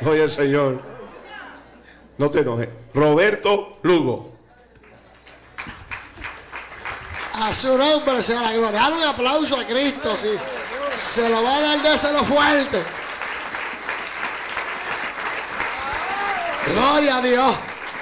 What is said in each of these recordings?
Oye, el Señor. No te enojes. Roberto Lugo. A su nombre sea la gloria. Dale un aplauso a Cristo, sí. Se lo va a dar, déselo fuerte. Gloria a Dios.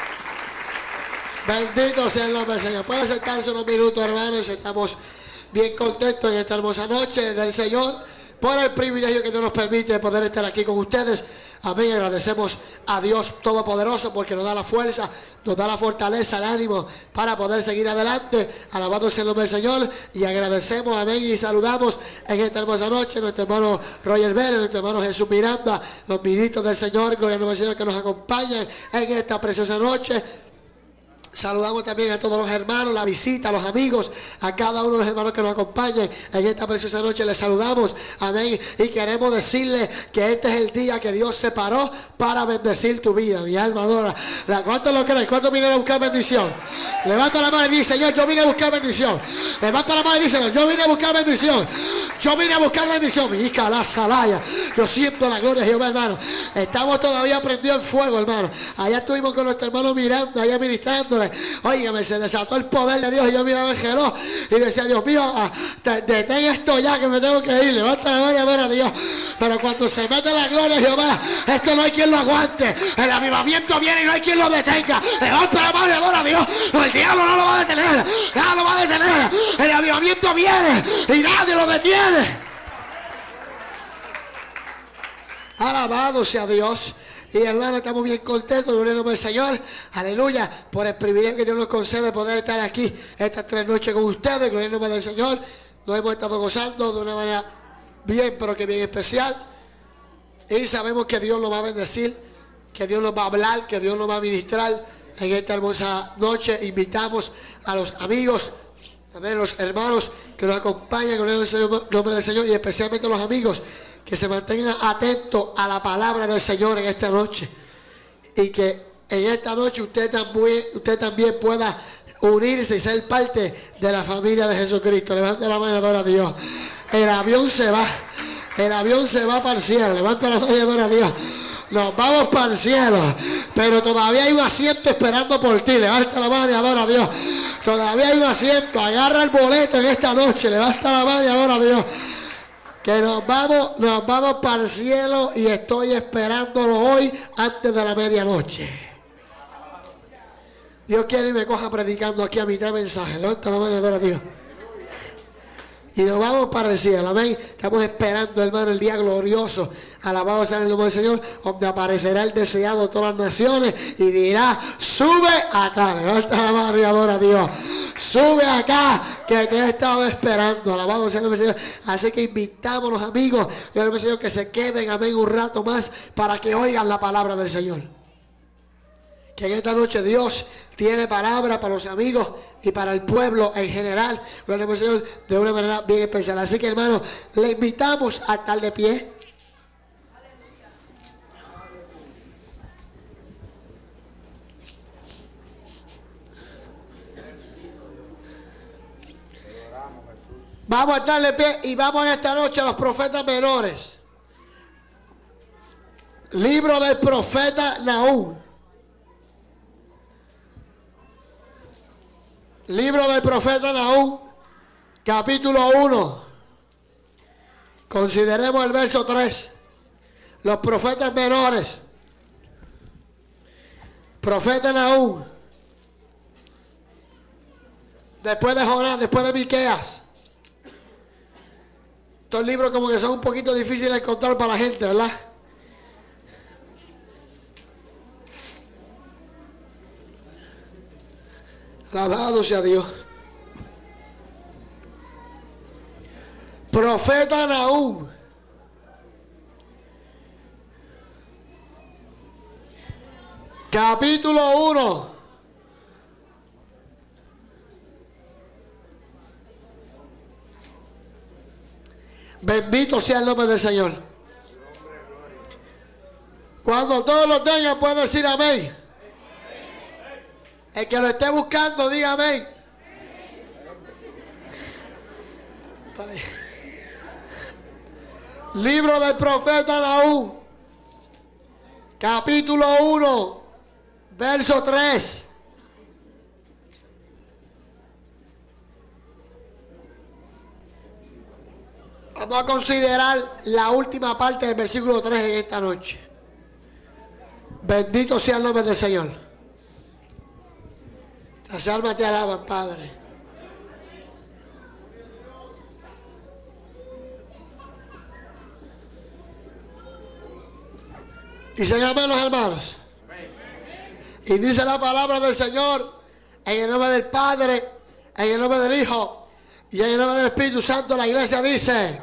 Bendito sea el nombre del Señor. Puede sentarse unos minutos, hermanos. Estamos bien contentos en esta hermosa noche del Señor por el privilegio que Dios nos permite de poder estar aquí con ustedes. Amén. Agradecemos a Dios Todopoderoso porque nos da la fuerza, nos da la fortaleza, el ánimo para poder seguir adelante. Alabado sea el nombre del Señor. Y agradecemos, amén, y saludamos en esta hermosa noche a nuestro hermano Roger Vélez, nuestro hermano Jesús Miranda, los ministros del Señor, gloria al nombre del Señor, que nos acompañan en esta preciosa noche. Saludamos también a todos los hermanos, la visita, a los amigos, a cada uno de los hermanos que nos acompañan en esta preciosa noche. Les saludamos, amén. Y queremos decirle que este es el día que Dios separó para bendecir tu vida. Mi alma adora. ¿Cuántos lo creen? ¿Cuántos vienen a buscar bendición? Levanta la mano y dice: Señor, yo vine a buscar bendición. Levanta la mano y dice: yo vine a buscar bendición. Yo vine a buscar bendición. Mi hija, la salaya. Yo siento la gloria de Jehová, hermano. Estamos todavía prendidos en fuego, hermano. Allá estuvimos con nuestro hermano Miranda, allá ministrándole. Óigame, se desató el poder de Dios y yo miraba el reloj y decía: Dios mío, detén esto ya que me tengo que ir. Levanta la mano y adora a Dios. Pero cuando se mete la gloria de Jehová, esto no hay quien lo aguante. El avivamiento viene y no hay quien lo detenga. Levanta la mano y adora a Dios. No, el diablo no lo va a detener. Nada lo va a detener. El avivamiento viene y nadie lo detiene. Alabado sea Dios. Y hermano, estamos bien contentos, gloria al nombre del Señor, aleluya, por el privilegio que Dios nos concede de poder estar aquí estas 3 noches con ustedes, gloria al nombre del Señor. Nos hemos estado gozando de una manera bien, pero que bien especial. Y sabemos que Dios nos va a bendecir, que Dios nos va a hablar, que Dios nos va a ministrar en esta hermosa noche. Invitamos a los amigos, también a los hermanos que nos acompañan, gloria al nombre del Señor, y especialmente a los amigos que se mantengan atentos a la palabra del Señor en esta noche. Y que en esta noche usted también pueda unirse y ser parte de la familia de Jesucristo. Levante la mano y adora a Dios. El avión se va. El avión se va para el cielo. Levante la mano y adora a Dios. Nos vamos para el cielo. Pero todavía hay un asiento esperando por ti. Levanta la mano y adora a Dios. Todavía hay un asiento. Agarra el boleto en esta noche. Levanta la mano y adora a Dios. Que nos vamos para el cielo y estoy esperándolo hoy antes de la medianoche. Dios quiere y me coja predicando aquí a mitad de mensaje. Levanta la mano y adora a Dios. Y nos vamos para el cielo, amén. Estamos esperando, hermano, el día glorioso. Alabado sea el nombre del Señor, donde aparecerá el deseado de todas las naciones y dirá: sube acá. Levanta la mano y adora a Dios. Sube acá, que te he estado esperando. Alabado sea el nombre del Señor. Así que invitamos a los amigos del Señor que se queden, amén, un rato más para que oigan la palabra del Señor. Que en esta noche Dios tiene palabra para los amigos y para el pueblo en general, gloria al Señor, de una manera bien especial. Así que, hermano, le invitamos a estar de pie. Vamos a estar de pie y vamos en esta noche a los profetas menores. Libro del profeta Nahum. Libro del profeta Nahum, capítulo 1. Consideremos el verso 3. Los profetas menores. Profeta Nahum. Después de Jonás, después de Miqueas. Estos libros como que son un poquito difíciles de encontrar para la gente, ¿verdad? Alabado sea Dios. Profeta Nahum. Capítulo 1. Bendito sea el nombre del Señor. Cuando todos lo tengan, puede decir amén. El que lo esté buscando, diga amén. Libro del profeta Nahum, capítulo 1, verso 3. Vamos a considerar la última parte del versículo 3 en esta noche. Bendito sea el nombre del Señor. Las almas te alaban, Padre. Dicen amén los hermanos. Y dice la palabra del Señor en el nombre del Padre, en el nombre del Hijo y en el nombre del Espíritu Santo. La iglesia dice: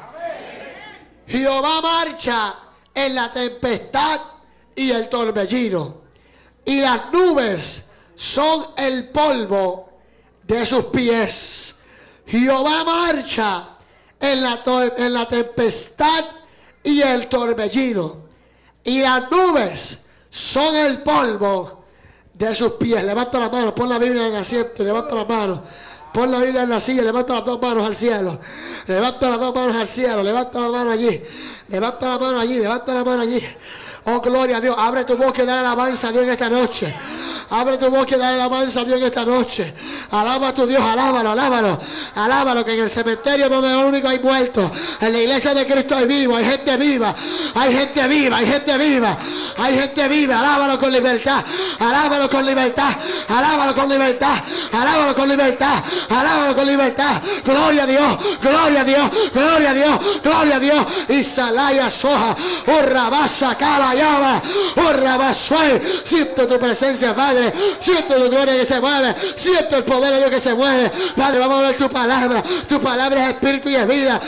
Jehová marcha en la tempestad y el torbellino, y las nubes son el polvo de sus pies. Jehová marcha en la tempestad y el torbellino, y las nubes son el polvo de sus pies. Levanta la mano, pon la Biblia en el asiento, levanta la mano. Pon la Biblia en la silla, levanta las dos manos al cielo. Levanta las dos manos al cielo, levanta la mano allí. Levanta la mano allí, levanta la mano allí. Oh, gloria a Dios. Abre tu boca y dale alabanza a Dios en esta noche. Abre tu boca y dale alabanza a Dios en esta noche. Alaba a tu Dios, alábalo, alábalo. Alábalo, que en el cementerio donde lo único hay muertos, en la iglesia de Cristo hay vivo, hay gente viva. Hay gente viva, hay gente viva. Hay gente viva. Alábalo con libertad. Alábalo con libertad. Alábalo con libertad. Alábalo con libertad. Alábalo con libertad. Gloria a Dios, gloria a Dios, gloria a Dios, gloria a Dios. Y salaya soja, urrabasa calayaba, urrabasuel. Siento tu presencia, Padre. Siento tu gloria que se mueve. Siento el poder de Dios que se mueve. Padre, vamos a ver tu palabra. Tu palabra es espíritu y es vida.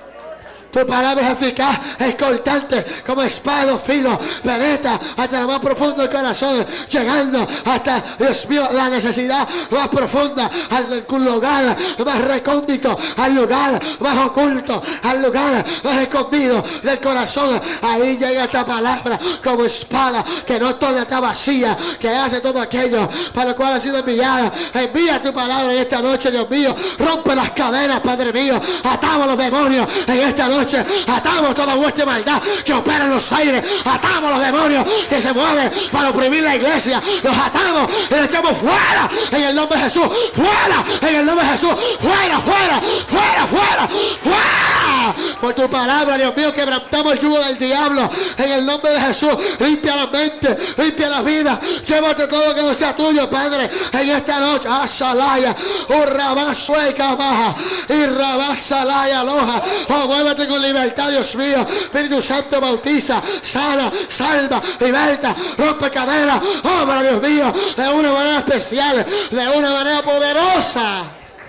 Tu palabra es eficaz, es cortante, como espada filo, penetra hasta lo más profundo del corazón, llegando hasta, Dios mío, la necesidad más profunda, al lugar más recóndito, al lugar más oculto, al lugar más escondido del corazón. Ahí llega esta palabra como espada, que no torna está vacía, que hace todo aquello para lo cual ha sido enviada. Envía tu palabra en esta noche, Dios mío. Rompe las cadenas, Padre mío. Atamos a los demonios en esta noche. Atamos toda vuestra maldad que opera en los aires. Atamos los demonios que se mueven para oprimir la iglesia. Los atamos y los echamos fuera en el nombre de Jesús. Fuera en el nombre de Jesús. Fuera, fuera, fuera, fuera, fuera. Por tu palabra, Dios mío, quebrantamos el yugo del diablo en el nombre de Jesús. Limpia la mente, limpia la vida. Llévate todo lo que no sea tuyo, Padre, en esta noche. Asalaya, urrabasueca baja, y rabasalaya loja. Oh, muévete con libertad, Dios mío. Espíritu Santo, bautiza, sana, salva, liberta, rompe cadenas. Obra, Dios mío, de una manera especial, de una manera poderosa.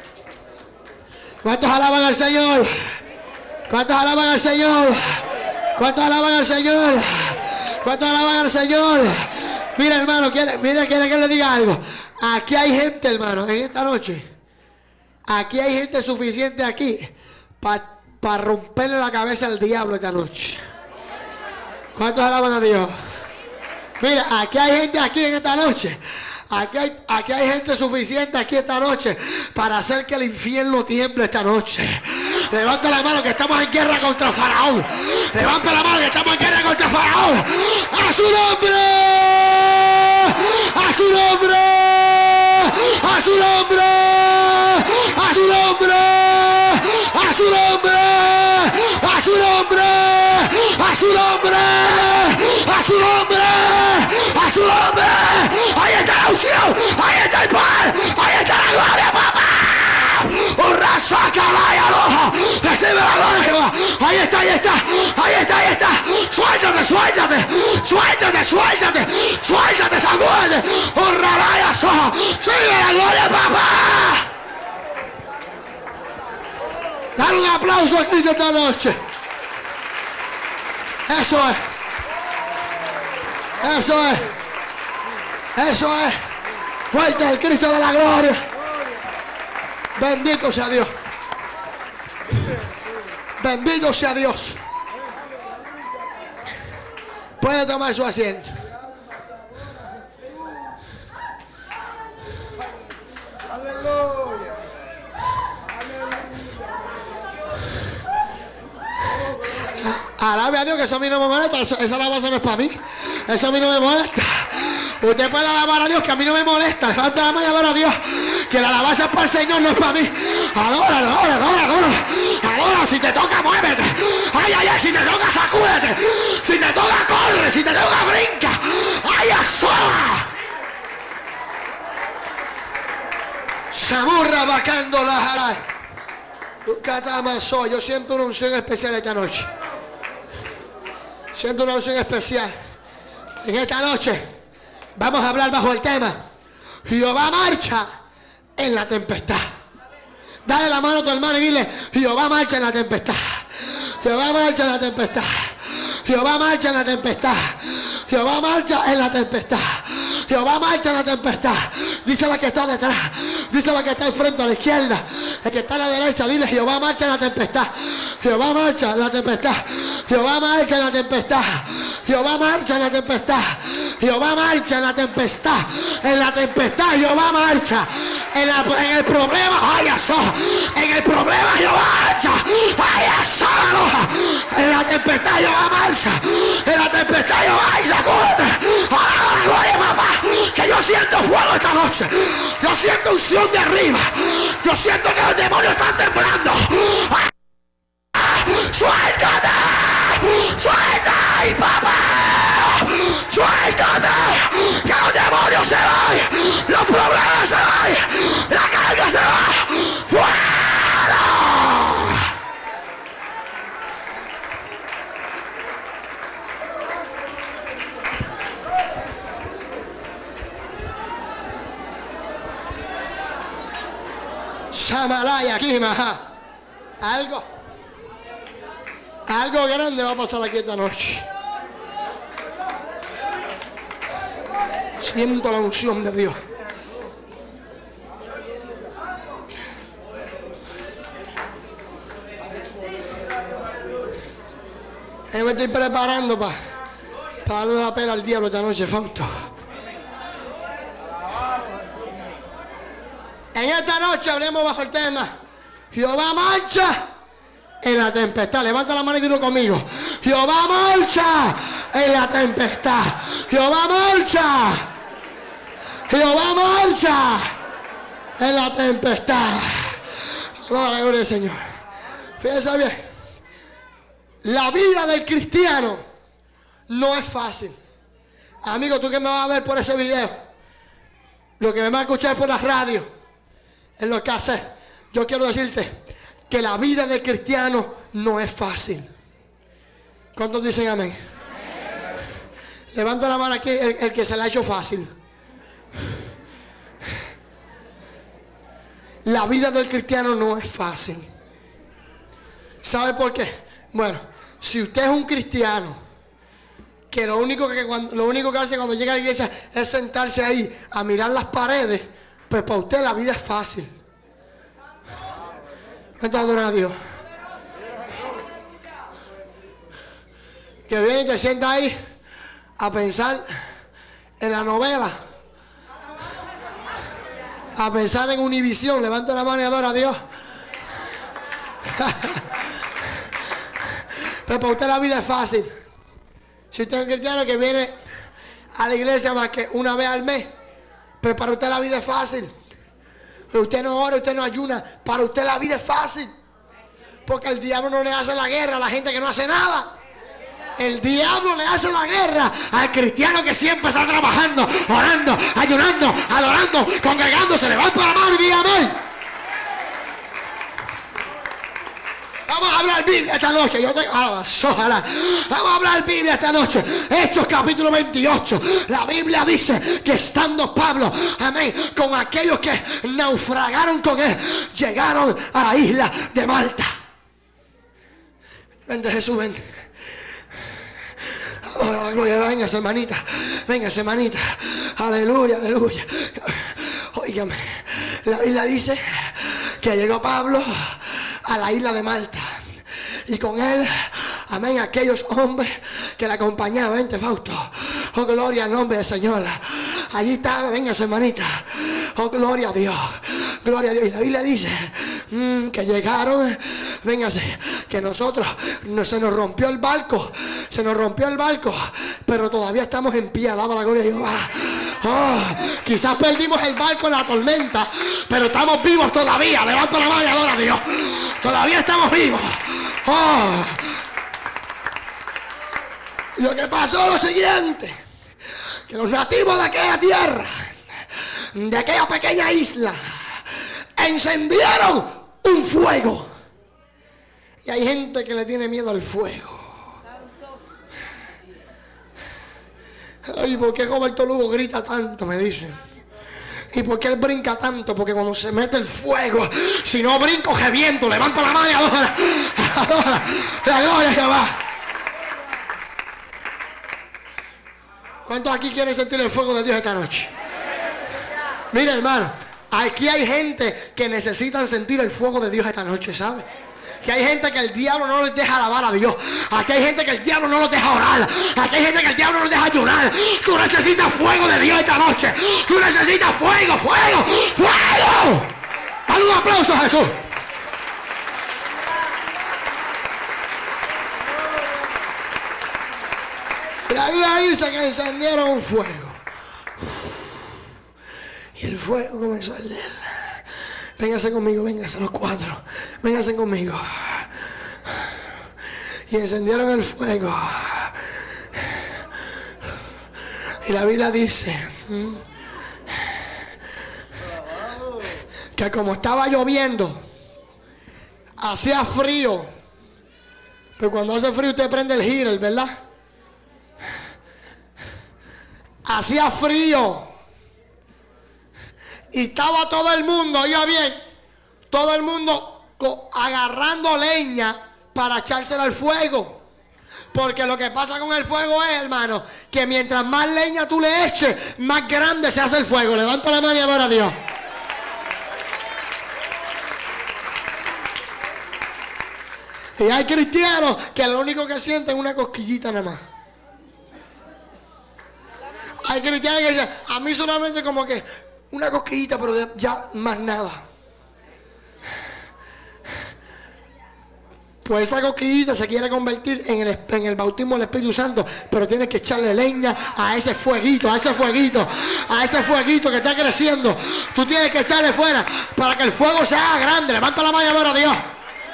¿Cuántos alaban al Señor? ¿Cuántos alaban al Señor? ¿Cuántos alaban al Señor? ¿Cuántos alaban al Señor? Mira, hermano, mira, quiere que le diga algo. Aquí hay gente, hermano, en esta noche. Aquí hay gente suficiente aquí para romperle la cabeza al diablo esta noche. ¿Cuántos alaban a Dios? Mira, aquí hay gente aquí en esta noche. Aquí hay gente suficiente aquí esta noche para hacer que el infierno tiemble esta noche. Levanta la mano que estamos en guerra contra Faraón. Levanta la mano que estamos en guerra contra Faraón. ¡A su nombre! ¡A su nombre! ¡A su nombre! ¡A su nombre! ¡A su nombre! ¡A su nombre! ¡A su nombre! ¡A su nombre! ¡A su nombre! ¡Ahí está la unción! ¡Ahí está el poder! ¡Ahí está la gloria, papá! ¡Hurra, saca la aloja! ¡Recibe la gloria! ¡Ahí está, ahí está! ¡Ahí está, ahí está! ¡Suéltate, suéltate! ¡Suéltate, suéltate! ¡Suéltate, sacúdete! ¡Hurra, la soja! ¡Sigue la gloria, papá! Dale un aplauso a Cristo esta noche. Eso es. Eso es. Eso es. Fuerte el Cristo de la gloria. Bendito sea Dios. Bendito sea Dios. Puede tomar su asiento. Aleluya. Alabe a Dios, que eso a mí no me molesta. Esa alabanza no es para mí. Eso a mí no me molesta. Usted puede alabar a Dios, que a mí no me molesta. Levanta la mano y adora a Dios. Que la alabanza es para el Señor, no es para mí. Adora, adora, adora, adora. Adora, si te toca, muévete. Ay, ay, ay, si te toca, sacúdete. Si te toca, corre. Si te toca, brinca. Ay, asola. Samurra vacando la jara. Yo siento una unción especial esta noche. Siento una unción especial. En esta noche vamos a hablar bajo el tema Jehová marcha en la tempestad. Dale la mano a tu hermano y dile: Jehová marcha en la tempestad. Jehová marcha en la tempestad. Jehová marcha en la tempestad. Jehová marcha en la tempestad. Jehová marcha en la tempestad. Dice la que está detrás. Dice la que está enfrente a la izquierda. El que está a la derecha. Dile: Jehová marcha en la tempestad. Jehová marcha en la tempestad. Jehová marcha en la tempestad. Jehová marcha en la tempestad. Jehová marcha en la tempestad. En la tempestad Jehová marcha. En el problema, ay, eso. En el problema Jehová marcha. Ay, eso. En la tempestad Jehová marcha. En la tempestad Jehová, ay, sacúdete. Ahora, gloria, papá. Que yo siento fuego esta noche. Yo siento unción de arriba. Yo siento que los demonios están temblando. ¡Suéltate! ¡Suéltate, ay, papá! ¡Suéltate! ¡Que los demonios se vayan! ¡Los problemas se vayan! ¡La carga se va! ¡Fuera! Shamalaya, aquí, maja. Algo grande va a pasar aquí esta noche. Siento la unción de Dios. Yo me estoy preparando para darle la pena al diablo esta noche, Fausto. En esta noche hablemos bajo el tema Jehová marcha en la tempestad. Levanta la mano y dilo conmigo: Jehová marcha en la tempestad. Jehová marcha. Jehová marcha en la tempestad. Gloria al Señor. Fíjense bien. La vida del cristiano no es fácil. Amigo, tú que me vas a ver por ese video, lo que me vas a escuchar por la radio, en los cassettes, yo quiero decirte que la vida del cristiano no es fácil. ¿Cuántos dicen amén? Amén. Levanta la mano aquí el que se la ha hecho fácil. La vida del cristiano no es fácil. ¿Sabe por qué? Bueno, si usted es un cristiano que lo único que hace cuando llega a la iglesia es sentarse ahí a mirar las paredes, pues para usted la vida es fácil. ¿Cuánto adoran a Dios? Que viene y te sienta ahí a pensar en la novela, a pensar en Univisión. Levanta la mano y adora a Dios. Pero para usted la vida es fácil. Si usted es un cristiano que viene a la iglesia más que una vez al mes, pues para usted la vida es fácil. Usted no ora, usted no ayuna, para usted la vida es fácil. Porque el diablo no le hace la guerra a la gente que no hace nada. El diablo le hace la guerra al cristiano que siempre está trabajando, orando, ayunando, adorando, congregándose. Levanta la mano y diga amén. Vamos a hablar Biblia esta noche. Ojalá. Vamos a hablar Biblia esta noche. Hechos capítulo 28. La Biblia dice que estando Pablo, amén, con aquellos que naufragaron con él, llegaron a la isla de Malta. Vente Jesús, vente. Oh, la gloria, véngase hermanita. Véngase hermanita. Aleluya, aleluya. Óigame, la Biblia dice que llegó Pablo a la isla de Malta y con él, amén, aquellos hombres que le acompañaban. Vente Fausto. Oh, gloria al nombre del Señor. Allí está, véngase hermanita. Oh, gloria a Dios. Gloria a Dios. Y la Biblia dice que llegaron, véngase, que nosotros se nos rompió el barco. Se nos rompió el barco. Pero todavía estamos en pie. Alaba la gloria de Jehová. Quizás perdimos el barco en la tormenta, pero estamos vivos todavía. Levanta la mano y adora a Dios. Todavía estamos vivos. Lo que pasó es lo siguiente: que los nativos de aquella tierra, de aquella pequeña isla, encendieron un fuego. Y hay gente que le tiene miedo al fuego. Ay, ¿por qué Roberto Lugo grita tanto? Me dicen. ¿Y por qué él brinca tanto? Porque cuando se mete el fuego, si no brinco, reviento. Levanta la mano y adora. Adora. La gloria de Jehová. ¿Cuántos aquí quieren sentir el fuego de Dios esta noche? Mira, hermano, aquí hay gente que necesitan sentir el fuego de Dios esta noche, ¿sabe? Que hay gente que el diablo no les deja alabar a Dios. Aquí hay gente que el diablo no los deja orar. Aquí hay gente que el diablo no los deja ayunar. Tú necesitas fuego de Dios esta noche. Tú necesitas fuego, fuego, fuego. Dale un aplauso a Jesús. Y la Biblia dice que encendieron un fuego. Y el fuego comenzó a arder. Vénganse conmigo, vénganse los cuatro. Vénganse conmigo. Y encendieron el fuego. Y la Biblia dice que como estaba lloviendo, hacía frío. Pero cuando hace frío usted prende el heater, ¿verdad? Hacía frío. Y estaba todo el mundo, oiga bien, todo el mundo agarrando leña para echársela al fuego. Porque lo que pasa con el fuego es, hermano, que mientras más leña tú le eches, más grande se hace el fuego. Levanta la mano y adora a Dios. Y hay cristianos que lo único que sienten es una cosquillita nada más. Hay cristianos que dicen, a mí solamente como que una cosquillita, pero ya más nada. Pues esa cosquillita se quiere convertir en el bautismo del Espíritu Santo, pero tienes que echarle leña a ese fueguito, a ese fueguito, a ese fueguito que está creciendo. Tú tienes que echarle fuera para que el fuego se haga grande. Levanta la mano y adora a Dios.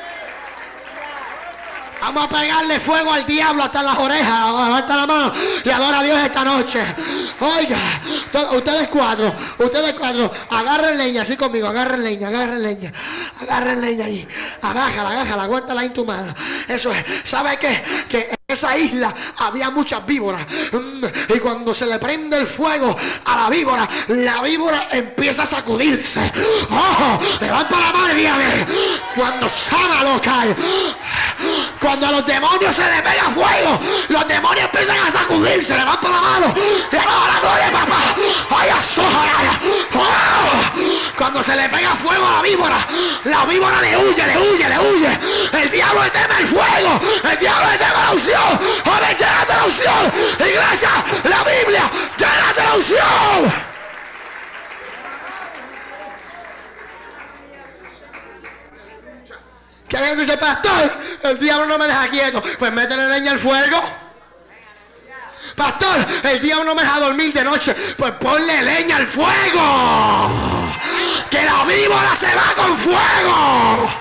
Vamos a pegarle fuego al diablo hasta las orejas. Levanta la mano y adora a Dios esta noche. Oiga, ustedes cuatro, agarren leña, así conmigo, agarren leña ahí. Agájala, aguántala en tu mano. Eso es. ¿Sabe qué? Que en esa isla había muchas víboras. Y cuando se le prende el fuego a la víbora empieza a sacudirse. ¡Ojo! Levanta la mano y dígame. Cuando sana lo cae. Cuando a los demonios se les pega fuego, los demonios empiezan a sacudirse. Levanta la mano y alaba la gloria, papá. ¡Ay, asoja! Cuando se le pega fuego a la víbora le huye. El diablo le teme el fuego. El diablo le teme la unción. ¡Joven, llénate la unción! Iglesia, la Biblia, llénate la unción. Que alguien dice, pastor, el diablo no me deja quieto. Pues métele leña al fuego. Pastor, el diablo no me deja dormir de noche. Pues ponle leña al fuego. Que la víbora se va con fuego.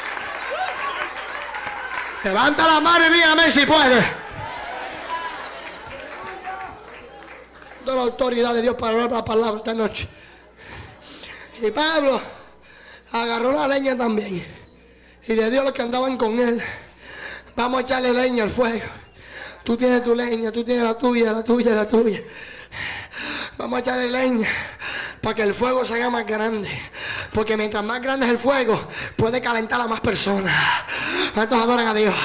Levanta la mano y dígame si puede. Doy la autoridad de Dios para hablar la palabra esta noche. Y Pablo agarró la leña también. Y le dio a los que andaban con él. Vamos a echarle leña al fuego. Tú tienes tu leña, tú tienes la tuya. Vamos a echarle leña para que el fuego se haga más grande. Porque mientras más grande es el fuego, puede calentar a más personas. ¿Cuántos adoran a Dios?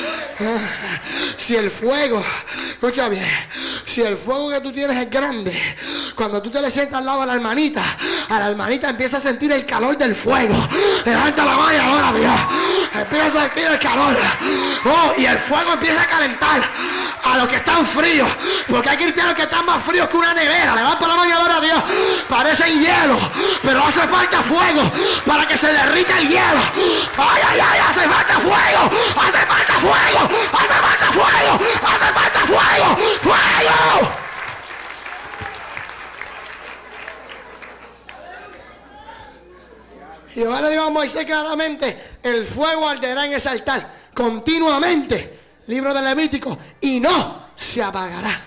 Si el fuego, escucha bien, si el fuego que tú tienes es grande, cuando tú te le sientas al lado a la hermanita empieza a sentir el calor del fuego. Levanta la mano y adora a Dios. Empieza a sentir el calor. Y el fuego empieza a calentar a los que están fríos, porque hay cristianos que están más fríos que una nevera. Levanta la mano y adora a Dios. Parecen hielo, pero hace falta fuego para que se derrita el hielo. Ay, ay, ay, hace falta fuego, hace falta fuego, hace falta fuego, hace falta fuego, fuego. Y Jehová le dijo a Moisés claramente: el fuego arderá en ese altar continuamente, libro de Levítico, y no se apagará.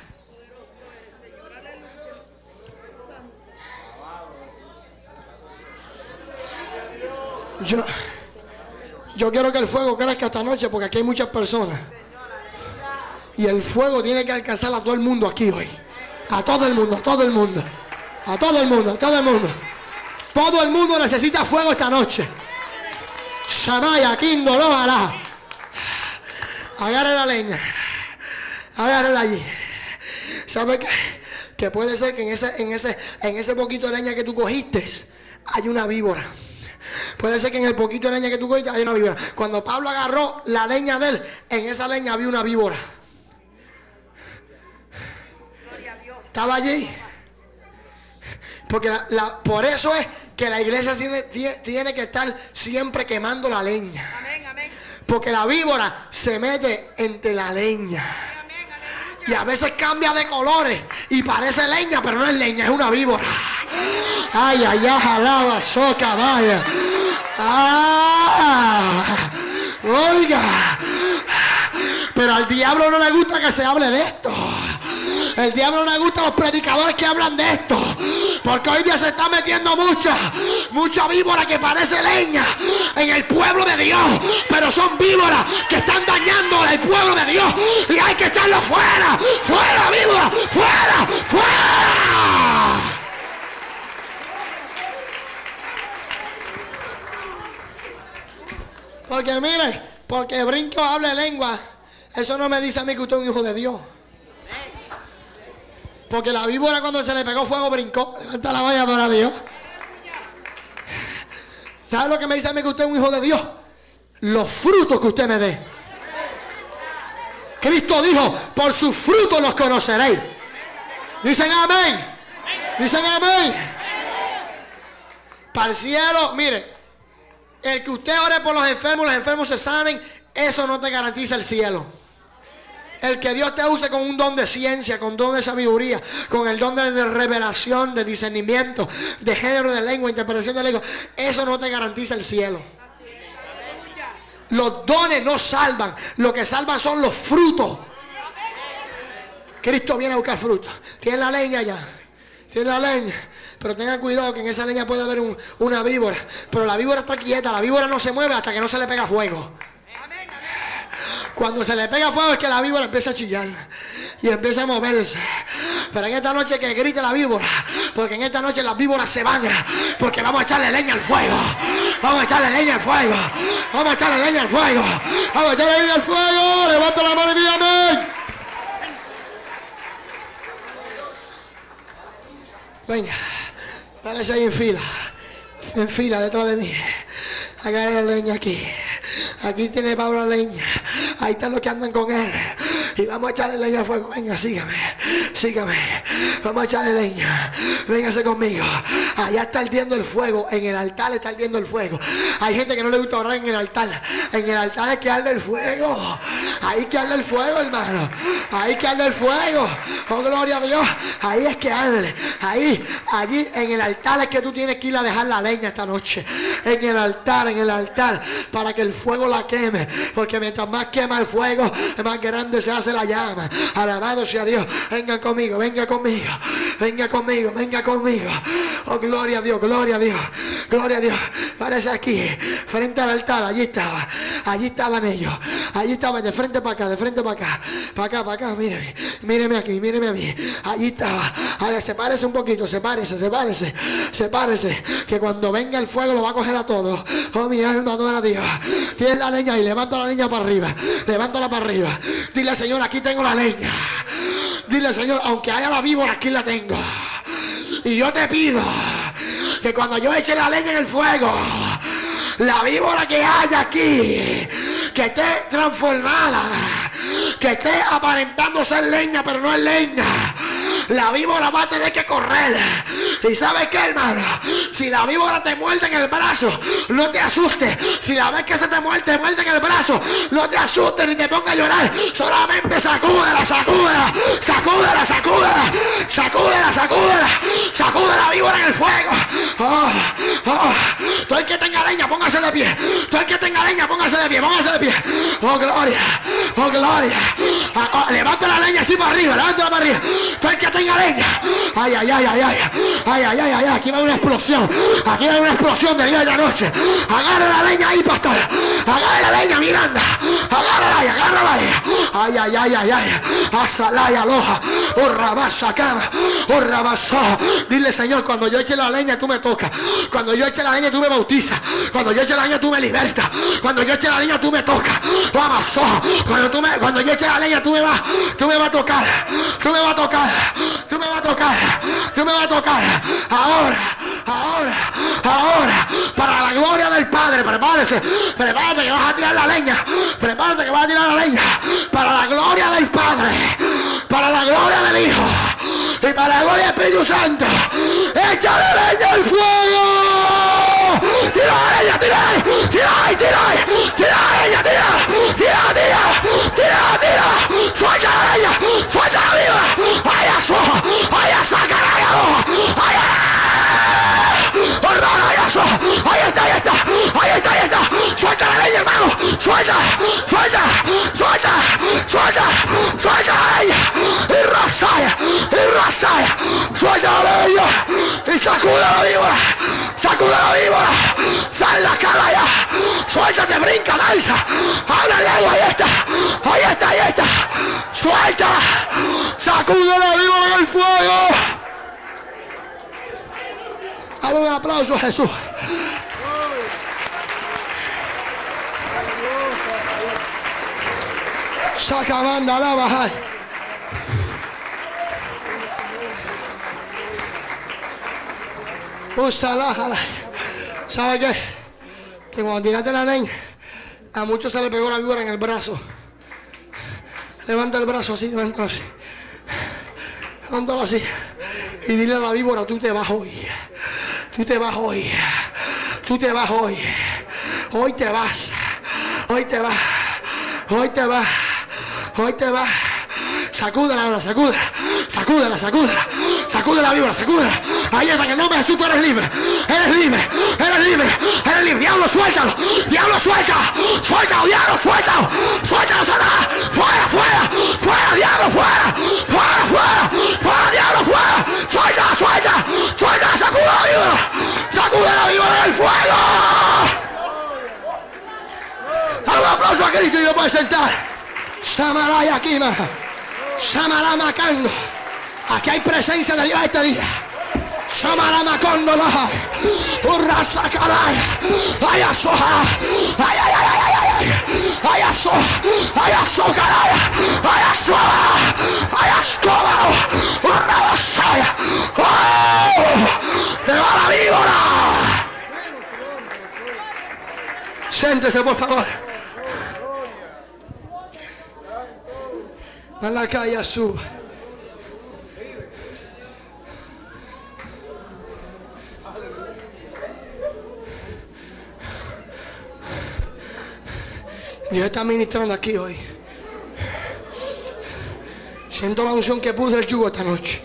Yo quiero que el fuego crezca esta noche, porque aquí hay muchas personas y el fuego tiene que alcanzar a todo el mundo aquí hoy. A todo el mundo, a todo el mundo, a todo el mundo, a todo el mundo. Todo el mundo necesita fuego esta noche. Shamaya, Kindo, Lojalá. Agarre la leña. Agárrela allí. ¿Sabe qué? Que puede ser que en ese poquito de leña que tú cogiste hay una víbora. Puede ser que en el poquito de leña que tú cogiste hay una víbora. Cuando Pablo agarró la leña de él, en esa leña había una víbora. Estaba allí. Porque por eso es que la iglesia tiene que estar siempre quemando la leña. Amén, amén. Porque la víbora se mete entre la leña. Amén, y a veces cambia de colores y parece leña, pero no es leña, es una víbora. Ay, ay, ay, jalaba, soca, vaya. Ah, oiga. Pero al diablo no le gusta que se hable de esto. El diablo no le gusta a los predicadores que hablan de esto, porque hoy día se está metiendo mucha víbora que parece leña en el pueblo de Dios, pero son víboras que están dañando al pueblo de Dios y hay que echarlo fuera, fuera víbora, fuera, fuera. Porque mire, porque brinco, hable lengua, eso no me dice a mí que usted es un hijo de Dios. Porque la víbora, cuando se le pegó fuego, brincó. Levanta la valla, adora a Dios. ¿Sabe lo que me dice a mí que usted es un hijo de Dios? Los frutos que usted me dé. Cristo dijo: por sus frutos los conoceréis. Dicen amén. Dicen amén. Para el cielo, mire, el que usted ore por los enfermos se sanen, eso no te garantiza el cielo. El que Dios te use con un don de ciencia, con don de sabiduría, con el don de revelación, de discernimiento, de género, de lengua, interpretación de lengua, eso no te garantiza el cielo. Los dones no salvan, lo que salvan son los frutos. Cristo viene a buscar frutos. Tiene la leña ya, tiene la leña. Pero tengan cuidado que en esa leña puede haber una víbora. Pero la víbora está quieta, la víbora no se mueve hasta que no se le pega fuego. Cuando se le pega fuego es que la víbora empieza a chillar y empieza a moverse. Pero en esta noche que grite la víbora, porque en esta noche las víboras se van, porque vamos a echarle leña al fuego. Vamos a echarle leña al fuego. Vamos a echarle leña al fuego. Vamos a echarle leña al fuego. Levanta la mano y diga amén. Venga, parece ahí en fila detrás de mí. Agarra la leña aquí. Aquí tiene Pablo la leña. Ahí están los que andan con él. Y vamos a echarle leña al fuego. Venga, sígame. Vamos a echarle leña. Véngase conmigo. Allá está ardiendo el fuego. En el altar está ardiendo el fuego. Hay gente que no le gusta orar en el altar. En el altar es que arde el fuego. Ahí que arde el fuego, hermano. Ahí que arde el fuego. Oh, gloria a Dios. Ahí es que arde. Allí en el altar es que tú tienes que ir a dejar la leña esta noche. En el altar. Para que el fuego la queme. Porque mientras más quema el fuego, más grande se hace la llama. Alabado sea Dios. Venga conmigo. Oh, gloria a Dios. Gloria a Dios. Parece aquí, frente al altar. Allí estaban ellos. Allí estaban de frente para acá. Para acá. Míreme aquí, míreme a mí. Allí estaba. Ahora sepárese un poquito. Sepárese. Que cuando venga el fuego lo va a coger a todos. Oh, mi alma adora a Dios. Tienes la leña y levanta la leña para arriba. Levántala para arriba. Dile, Señor, aquí tengo la leña. Dile, Señor, aunque haya la víbora, aquí la tengo. Y yo te pido que cuando yo eche la leña en el fuego, la víbora que haya aquí, que esté transformada, que esté aparentando ser leña, pero no es leña. La víbora va a tener que correr. ¿Y sabes qué, hermano? Si la víbora te muerde en el brazo, no te asustes. Si la ves que se te muerde en el brazo, no te asustes ni te pongas a llorar. Solamente sacúdela, sacúdela, sacúdela, sacúdela, sacúdela, sacúdela, sacude la víbora en el fuego. Oh, oh. Todo el que tenga leña, póngase de pie. Todo el que tenga leña, póngase de pie, póngase de pie. Oh, gloria, oh, gloria. Levanta la leña así para arriba, levántala para arriba. Todo el que tenga leña. Ay, ay, ay, ay, ay, ay, ay, ay, ay, aquí va una explosión. Aquí va una explosión de día y de noche. Agarra la leña ahí, pastor. Agarra la leña, Miranda. Agárrala ahí, agárrala ahí. Ay, ay, ay, ay, ay. Asalaya, aloja. Urrabasa, cama. Urrabasa. Dile, Señor, cuando yo eche la leña, tú me tocas. Cuando yo eche la leña, tú me bautizas. Cuando yo eche la leña, tú me libertas. Cuando yo eche la leña, tú me tocas. Vamos, cuando yo eche la leña, tú me vas a tocar. Tú me vas a tocar. Tú me vas a tocar. Tú me vas a tocar. Ahora, ahora, ahora. Para la gloria del Padre. Prepárese. Prepárate que vas a tirar la leña. Prepárate que vas a tirar la leña. Para la gloria del Padre. Para la gloria del Hijo. Y para la gloria del Espíritu Santo. ¡Échale leña al fuego! ¡Tira la leña! ¡Tira! ¡Tira! ¡Tira! ¡Tira la leña! ¡Tira! ¡Tira! ¡Tira! ¡Tira! ¡Tira! ¡Suelta la leña! ¡Suelta la viva! ¡Ay, asoja! ¡Ay, saca la leña! ¡Ay, hermano! ¡Ay, asoja! ¡Ahí está! ¡Ahí está! ¡Ahí está! ¡Ahí está! ¡Suelta la leña, hermano! ¡Suelta! ¡Suelta! ¡Suelta! ¡Suelta! ¡Suelta la leña! ¡Y rasaya! ¡Y rasaya! ¡Suelta la leña! ¡Y sacude la víbora! ¡Sacude la víbora! ¡Sal la cara ya! ¡Suéltate, brinca, danza! ¡Habla el agua! ¡Ahí está! ¡Ahí está! ¡Ahí está! ¡Suelta! ¡Sacude la víbora en el fuego! Dale un aplauso a Jesús. Saca banda, la baja. Úsala, jala. ¿Sabe qué? Que cuando tiraste la leña, a muchos se le pegó la víbora en el brazo. Levanta el brazo así, levántalo así. Levántalo así. Y dile a la víbora, tú te vas hoy. Tú te vas hoy. Tú te vas hoy. Hoy te vas. Hoy te vas. Hoy te vas. Hoy te vas. Sacúdela ahora, sacúdela. Sacúdela, sacúdela. Sacude la víbora, sacúdela. Ahí está, que en nombre de Jesús tú eres libre. Eres libre. Eres libre. Eres libre. Diablo, suéltalo. Diablo, suelta. Suéltalo, diablo, suéltalo. Suéltalo, Satanás. Fuera, fuera. Fuera, diablo, fuera. Fuera, fuera. Fuera, diablo, fuera. Suelta, suelta. Suelta, sacude la víbora. Sacude la víbora del fuego. Dale un aplauso a Cristo y lo puedes sentar. Samalaya aquí, maja. Samalama Kando. Aquí hay presencia de Dios este día. Samalama Kando baja. Urrasa caraya. Ay, asoja. Ay, ay, ay, ay, ay, ay. Ay, asoja. Ay, asoja caraya. Ay, asoja. Ay, ascoba. Urrabasaya. ¡Oh! ¡Te va la víbora! Siéntese, por favor. Malakaya su. Dios está ministrando aquí hoy. Siento la unción que puso el yugo esta noche.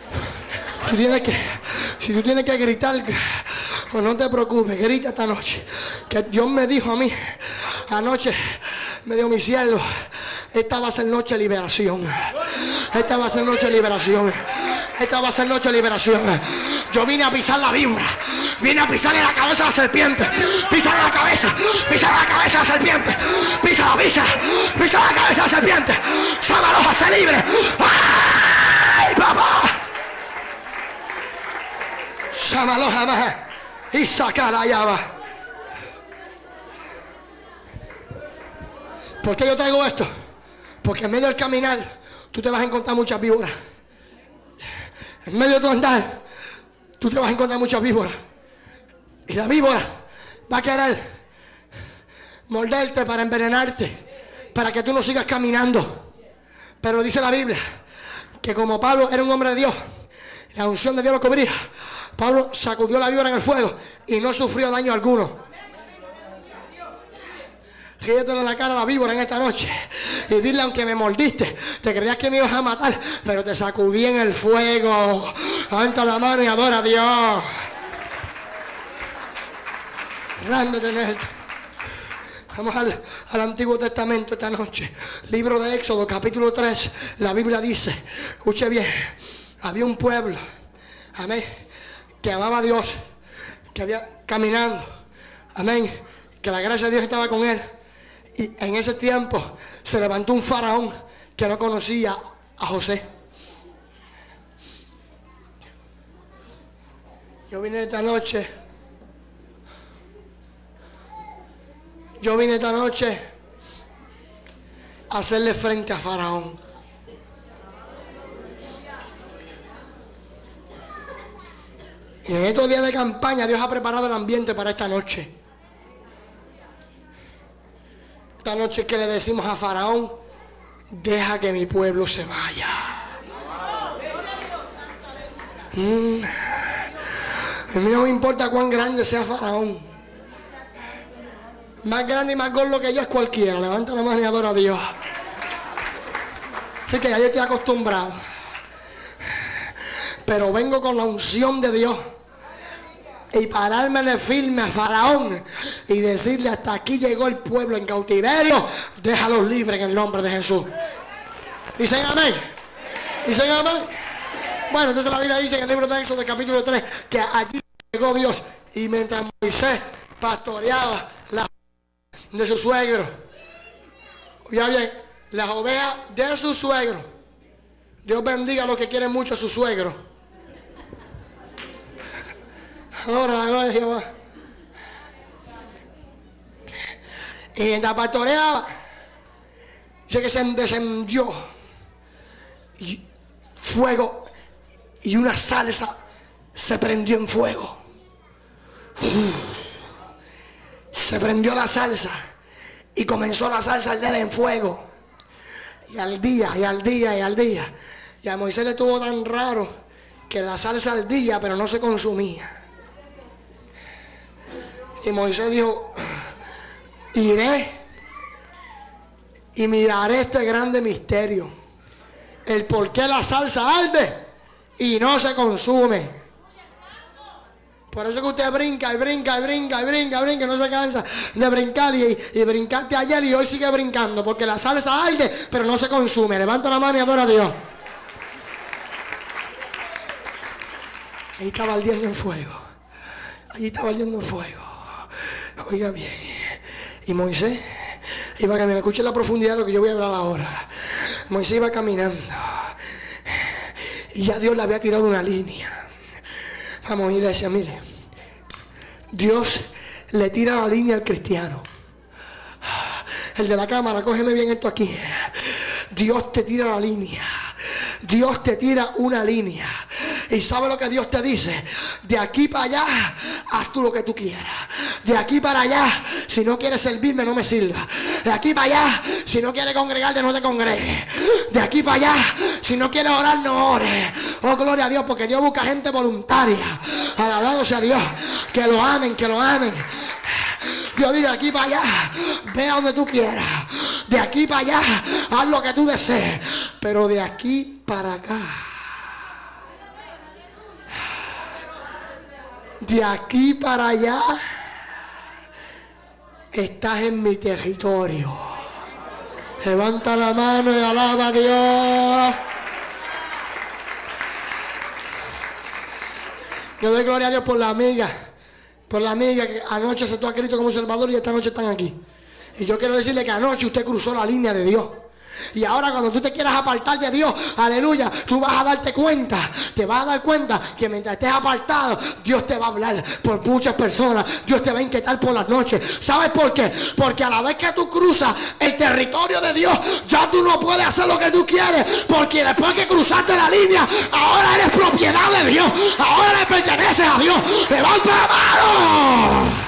Si tú tienes que gritar, pues no te preocupes, grita esta noche. Que Dios me dijo a mí anoche, me dio mi cielo. Esta va a ser noche de liberación. Esta va a ser noche de liberación. Esta va a ser noche de liberación. Yo vine a pisar la víbora. Vine a pisarle la cabeza a la serpiente. Písale la cabeza. Písale la cabeza a la serpiente. Písala, písala. Písala la cabeza a la serpiente. Sábalos a ser libre. ¡Ay, papá! Sábalos a más. Y saca la llave. ¿Por qué yo traigo esto? Porque en medio del caminar tú te vas a encontrar muchas víboras. En medio de tu andar tú te vas a encontrar muchas víboras. Y la víbora va a querer morderte para envenenarte, para que tú no sigas caminando. Pero dice la Biblia que como Pablo era un hombre de Dios, la unción de Dios lo cubría. Pablo sacudió la víbora en el fuego y no sufrió daño alguno. Gíetele en la cara a la víbora en esta noche y dile: aunque me mordiste, te creías que me ibas a matar, pero te sacudí en el fuego. Levanta la mano y adora a Dios. Grande tener. Vamos al Antiguo Testamento esta noche. Libro de Éxodo, capítulo 3. La Biblia dice, escuche bien, había un pueblo, amén, que amaba a Dios, que había caminando, amén, que la gracia de Dios estaba con él. Y en ese tiempo se levantó un faraón que no conocía a José. Yo vine esta noche a hacerle frente a Faraón. Y en estos días de campaña Dios ha preparado el ambiente para esta noche. Esta noche que le decimos a Faraón: deja que mi pueblo se vaya. A mí no me importa cuán grande sea Faraón. Más grande y más gordo que yo es cualquiera. Levanta la mano y adora a Dios. Así que ya yo estoy acostumbrado. Pero vengo con la unción de Dios. Y parármele firme a Faraón y decirle: hasta aquí llegó el pueblo en cautiverio, déjalos libres en el nombre de Jesús. ¿Dicen amén? ¿Dicen amén? Bueno, entonces la Biblia dice en el libro de Éxodo, capítulo 3, que allí llegó Dios y mientras Moisés pastoreaba las de su suegro, ya bien, las ovejas de su suegro. Dios bendiga a los que quieren mucho a su suegro. Ahora la gloria de Jehová. Y mientras pastoreaba, dice que se descendió y fuego y una salsa se prendió en fuego. Se prendió la salsa y comenzó la salsa a arder en fuego. Y al día, y al día, y al día. Y a Moisés le estuvo tan raro que la salsa ardía pero no se consumía. Y Moisés dijo: iré y miraré este grande misterio, el por qué la salsa arde y no se consume. Por eso que usted brinca y brinca y brinca y brinca y brinca y no se cansa de brincar y brincaste ayer y hoy sigue brincando porque la salsa arde pero no se consume. Levanta la mano y adora a Dios. Ahí estaba ardiendo en fuego. Allí estaba ardiendo en fuego. Oiga bien. Y Moisés iba caminando. Escuchen la profundidad de lo que yo voy a hablar ahora. Moisés iba caminando y ya Dios le había tirado una línea. Vamos, y le decía: mire, Dios le tira la línea al cristiano. El de la cámara, cógeme bien esto aquí. Dios te tira la línea. Dios te tira una línea. Y ¿sabe lo que Dios te dice? De aquí para allá, haz tú lo que tú quieras. De aquí para allá, si no quieres servirme, no me sirva. De aquí para allá, si no quieres congregarte, no te congregues. De aquí para allá, si no quieres orar, no ores. Oh, gloria a Dios, porque Dios busca gente voluntaria. Alabado sea Dios. Que lo amen, que lo amen. Dios dice: de aquí para allá, ve a donde tú quieras. De aquí para allá, haz lo que tú desees. Pero de aquí para acá, de aquí para allá, estás en mi territorio. Levanta la mano y alaba a Dios. Yo doy gloria a Dios por la amiga que anoche aceptó a Cristo como Salvador y esta noche están aquí. Y yo quiero decirle que anoche usted cruzó la línea de Dios. Y ahora cuando tú te quieras apartar de Dios, aleluya, tú vas a darte cuenta, te vas a dar cuenta que mientras estés apartado, Dios te va a hablar por muchas personas. Dios te va a inquietar por las noches. ¿Sabes por qué? Porque a la vez que tú cruzas el territorio de Dios, ya tú no puedes hacer lo que tú quieres. Porque después que cruzaste la línea, ahora eres propiedad de Dios. Ahora le perteneces a Dios. ¡Levanta la mano!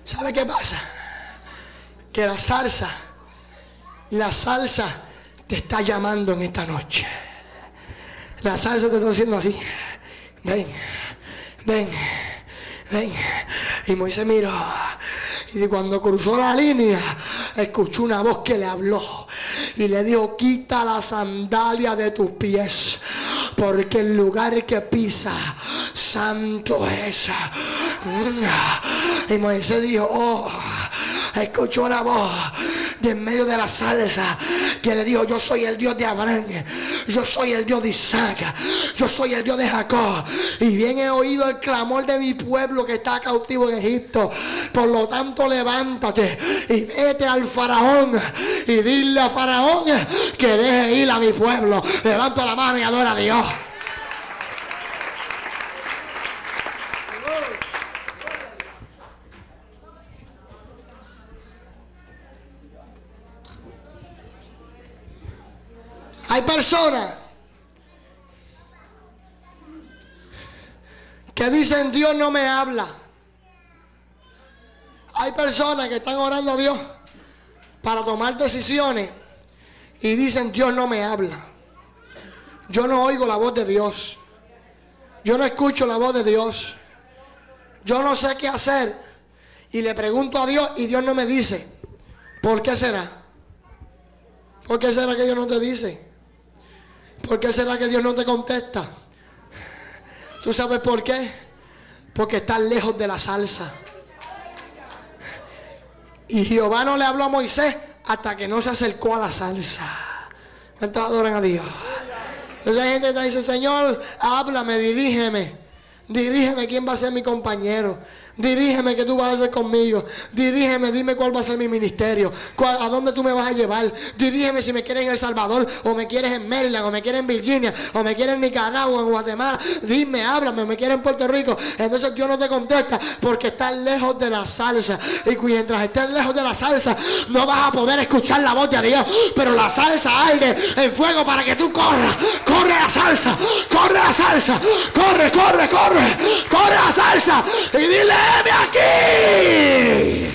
¿Sabe qué pasa? Que la salsa te está llamando en esta noche. La salsa te está haciendo así. Ven, ven, ven. Y Moisés miró. Y cuando cruzó la línea, escuchó una voz que le habló. Y le dijo, quita la sandalia de tus pies, porque el lugar que pisa, santo es. Y Moisés dijo, oh, escuchó una voz de en medio de la salsa que le dijo, yo soy el Dios de Abraham, yo soy el Dios de Isaac, yo soy el Dios de Jacob, y bien he oído el clamor de mi pueblo que está cautivo en Egipto. Por lo tanto, levántate y vete al faraón y dile a faraón que deje ir a mi pueblo. Levanta la mano y adora a Dios. Hay personas que dicen, Dios no me habla. Hay personas que están orando a Dios para tomar decisiones y dicen, Dios no me habla. Yo no oigo la voz de Dios. Yo no escucho la voz de Dios. Yo no sé qué hacer. Y le pregunto a Dios y Dios no me dice. ¿Por qué será? ¿Por qué será que Dios no te dice? ¿Por qué será que Dios no te contesta? ¿Tú sabes por qué? Porque estás lejos de la salsa. Y Jehová no le habló a Moisés hasta que no se acercó a la salsa. ¿Cuántos adoran a Dios? Entonces hay gente que dice, Señor, háblame, dirígeme. Dirígeme quién va a ser mi compañero. Dirígeme qué tú vas a hacer conmigo. Dirígeme, dime cuál va a ser mi ministerio. A dónde tú me vas a llevar. Dirígeme si me quieres en El Salvador, o me quieres en Maryland, o me quieres en Virginia, o me quieres en Nicaragua, en Guatemala. Dime, háblame, o me quieres en Puerto Rico. Entonces Dios no te contesta porque estás lejos de la salsa. Y mientras estés lejos de la salsa, no vas a poder escuchar la voz de Dios. Pero la salsa arde en fuego para que tú corras. Corre la salsa, corre la salsa. Corre, corre, corre. Corre la salsa. Y dile, ¡heme aquí!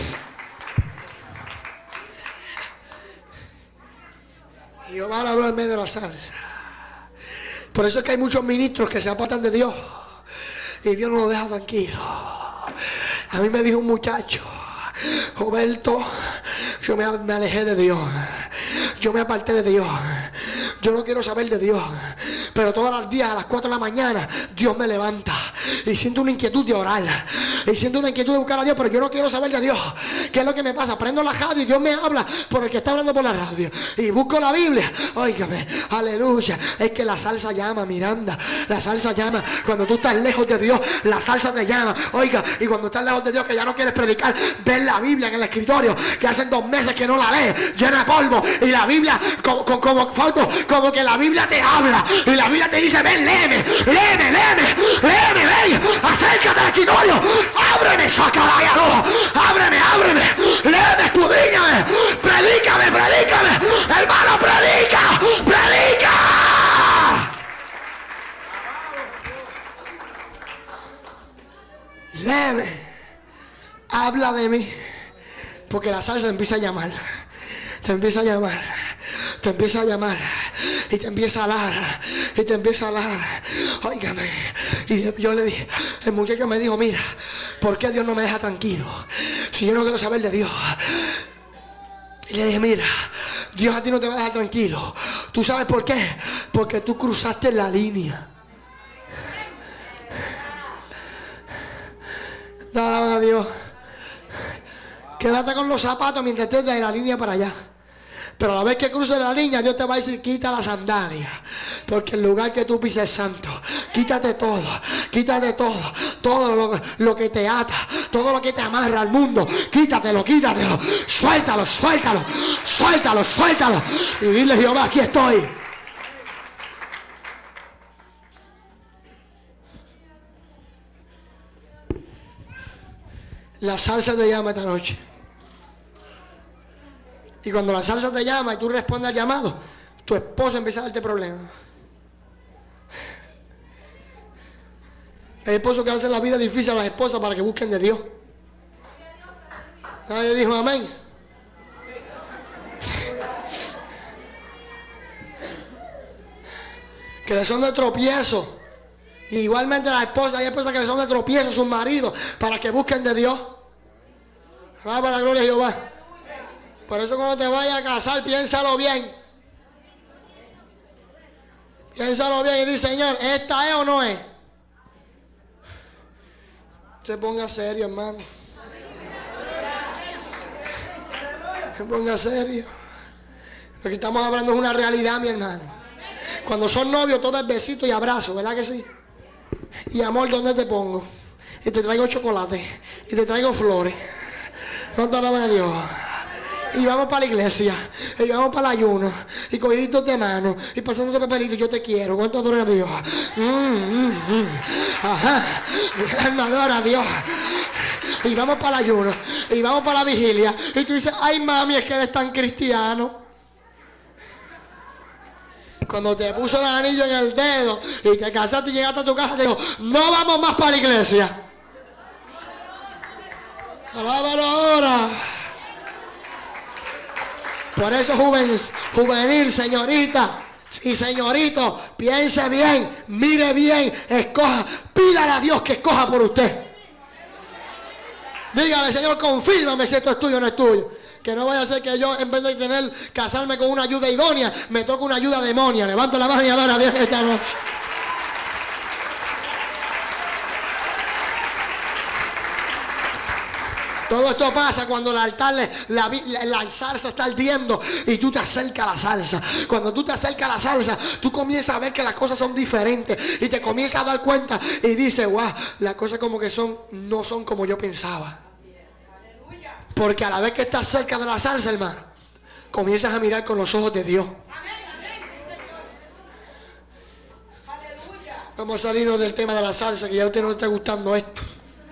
Y Jehová habló en medio de la salsa. Por eso es que hay muchos ministros que se apartan de Dios y Dios no los deja tranquilos. A mí me dijo un muchacho, Roberto, yo me alejé de Dios. Yo me aparté de Dios. Yo no quiero saber de Dios. Pero todos los días a las 4 de la mañana Dios me levanta y siento una inquietud de orar. Y siento una inquietud de buscar a Dios, pero yo no quiero saber de Dios. ¿Qué es lo que me pasa? Prendo la radio y Dios me habla por el que está hablando por la radio. Y busco la Biblia. Óigame, aleluya. Es que la salsa llama, Miranda. La salsa llama. Cuando tú estás lejos de Dios, la salsa te llama. Oiga, y cuando estás lejos de Dios, que ya no quieres predicar, ves la Biblia en el escritorio, que hacen 2 meses que no la lees, llena de polvo. Y la Biblia, como que la Biblia te habla. Y la Biblia te dice, ven, léeme, léeme, léeme, léeme, ven, acércate al escritorio, ábreme, sacarayalo, ábreme, ábreme, léeme, escudriñame, predícame, predícame, hermano, predica, predica. Léeme, habla de mí, porque la salsa empieza a llamar, te empieza a llamar. Te empieza a llamar y te empieza a hablar y te empieza a hablar. Óigame. Y yo le dije, el muchacho me dijo, mira, ¿por qué Dios no me deja tranquilo si yo no quiero saber de Dios? Y le dije, mira, Dios a ti no te va a dejar tranquilo. ¿Tú sabes por qué? Porque tú cruzaste la línea. Dale a Dios. Quédate con los zapatos mientras estés de la línea para allá. Pero a la vez que cruces la línea, Dios te va a decir, quita la sandalia, porque el lugar que tú pises es santo. Quítate todo, todo lo que te ata, todo lo que te amarra al mundo, quítatelo, quítatelo, suéltalo, suéltalo, suéltalo, suéltalo. Y dile, Jehová, aquí estoy. La salsa te llama esta noche. Y cuando la salsa te llama y tú respondes al llamado, tu esposa empieza a darte problemas. Hay esposos que hacen la vida difícil a las esposas para que busquen de Dios. Nadie dijo amén. Que le son de tropiezo. Igualmente las esposas, hay esposas que le son de tropiezo a sus maridos para que busquen de Dios. Alaba la gloria de Jehová. Por eso cuando te vayas a casar, piénsalo bien. Piénsalo bien y di, Señor, ¿esta es o no es? Se ponga serio, hermano. Se ponga serio. Lo que estamos hablando es una realidad, mi hermano. Cuando son novios, todo es besito y abrazo, ¿verdad que sí? Y amor, ¿dónde te pongo? Y te traigo chocolate. Y te traigo flores. ¿Cuánto alaban a Dios? Y vamos para la iglesia. Y vamos para el ayuno. Y cogiditos de mano. Y pasándote papelitos. Yo te quiero. ¿Cuánto adoran a Dios? Ajá. Mi alma adora a Dios. Y vamos para el ayuno. Y vamos para la vigilia. Y tú dices, ay mami, es que eres tan cristiano. Cuando te puso el anillo en el dedo y te casaste y llegaste a tu casa, te dijo, no vamos más para la iglesia. Alábalo ahora. Por eso, juvenil, señorita y señorito, piense bien, mire bien, escoja, pídale a Dios que escoja por usted. Dígale, Señor, confírmame si esto es tuyo o no es tuyo. Que no vaya a ser que yo, en vez de casarme con una ayuda idónea, me toque una ayuda demonia. Levanto la mano y adoro a Dios esta noche. Todo esto pasa cuando el altar, la salsa está ardiendo y tú te acercas a la salsa. Cuando tú te acercas a la salsa, tú comienzas a ver que las cosas son diferentes y te comienzas a dar cuenta y dices, wow, las cosas como que no son como yo pensaba. Porque a la vez que estás cerca de la salsa, hermano, comienzas a mirar con los ojos de Dios. Vamos a salirnos del tema de la salsa, que ya a usted no le está gustando esto.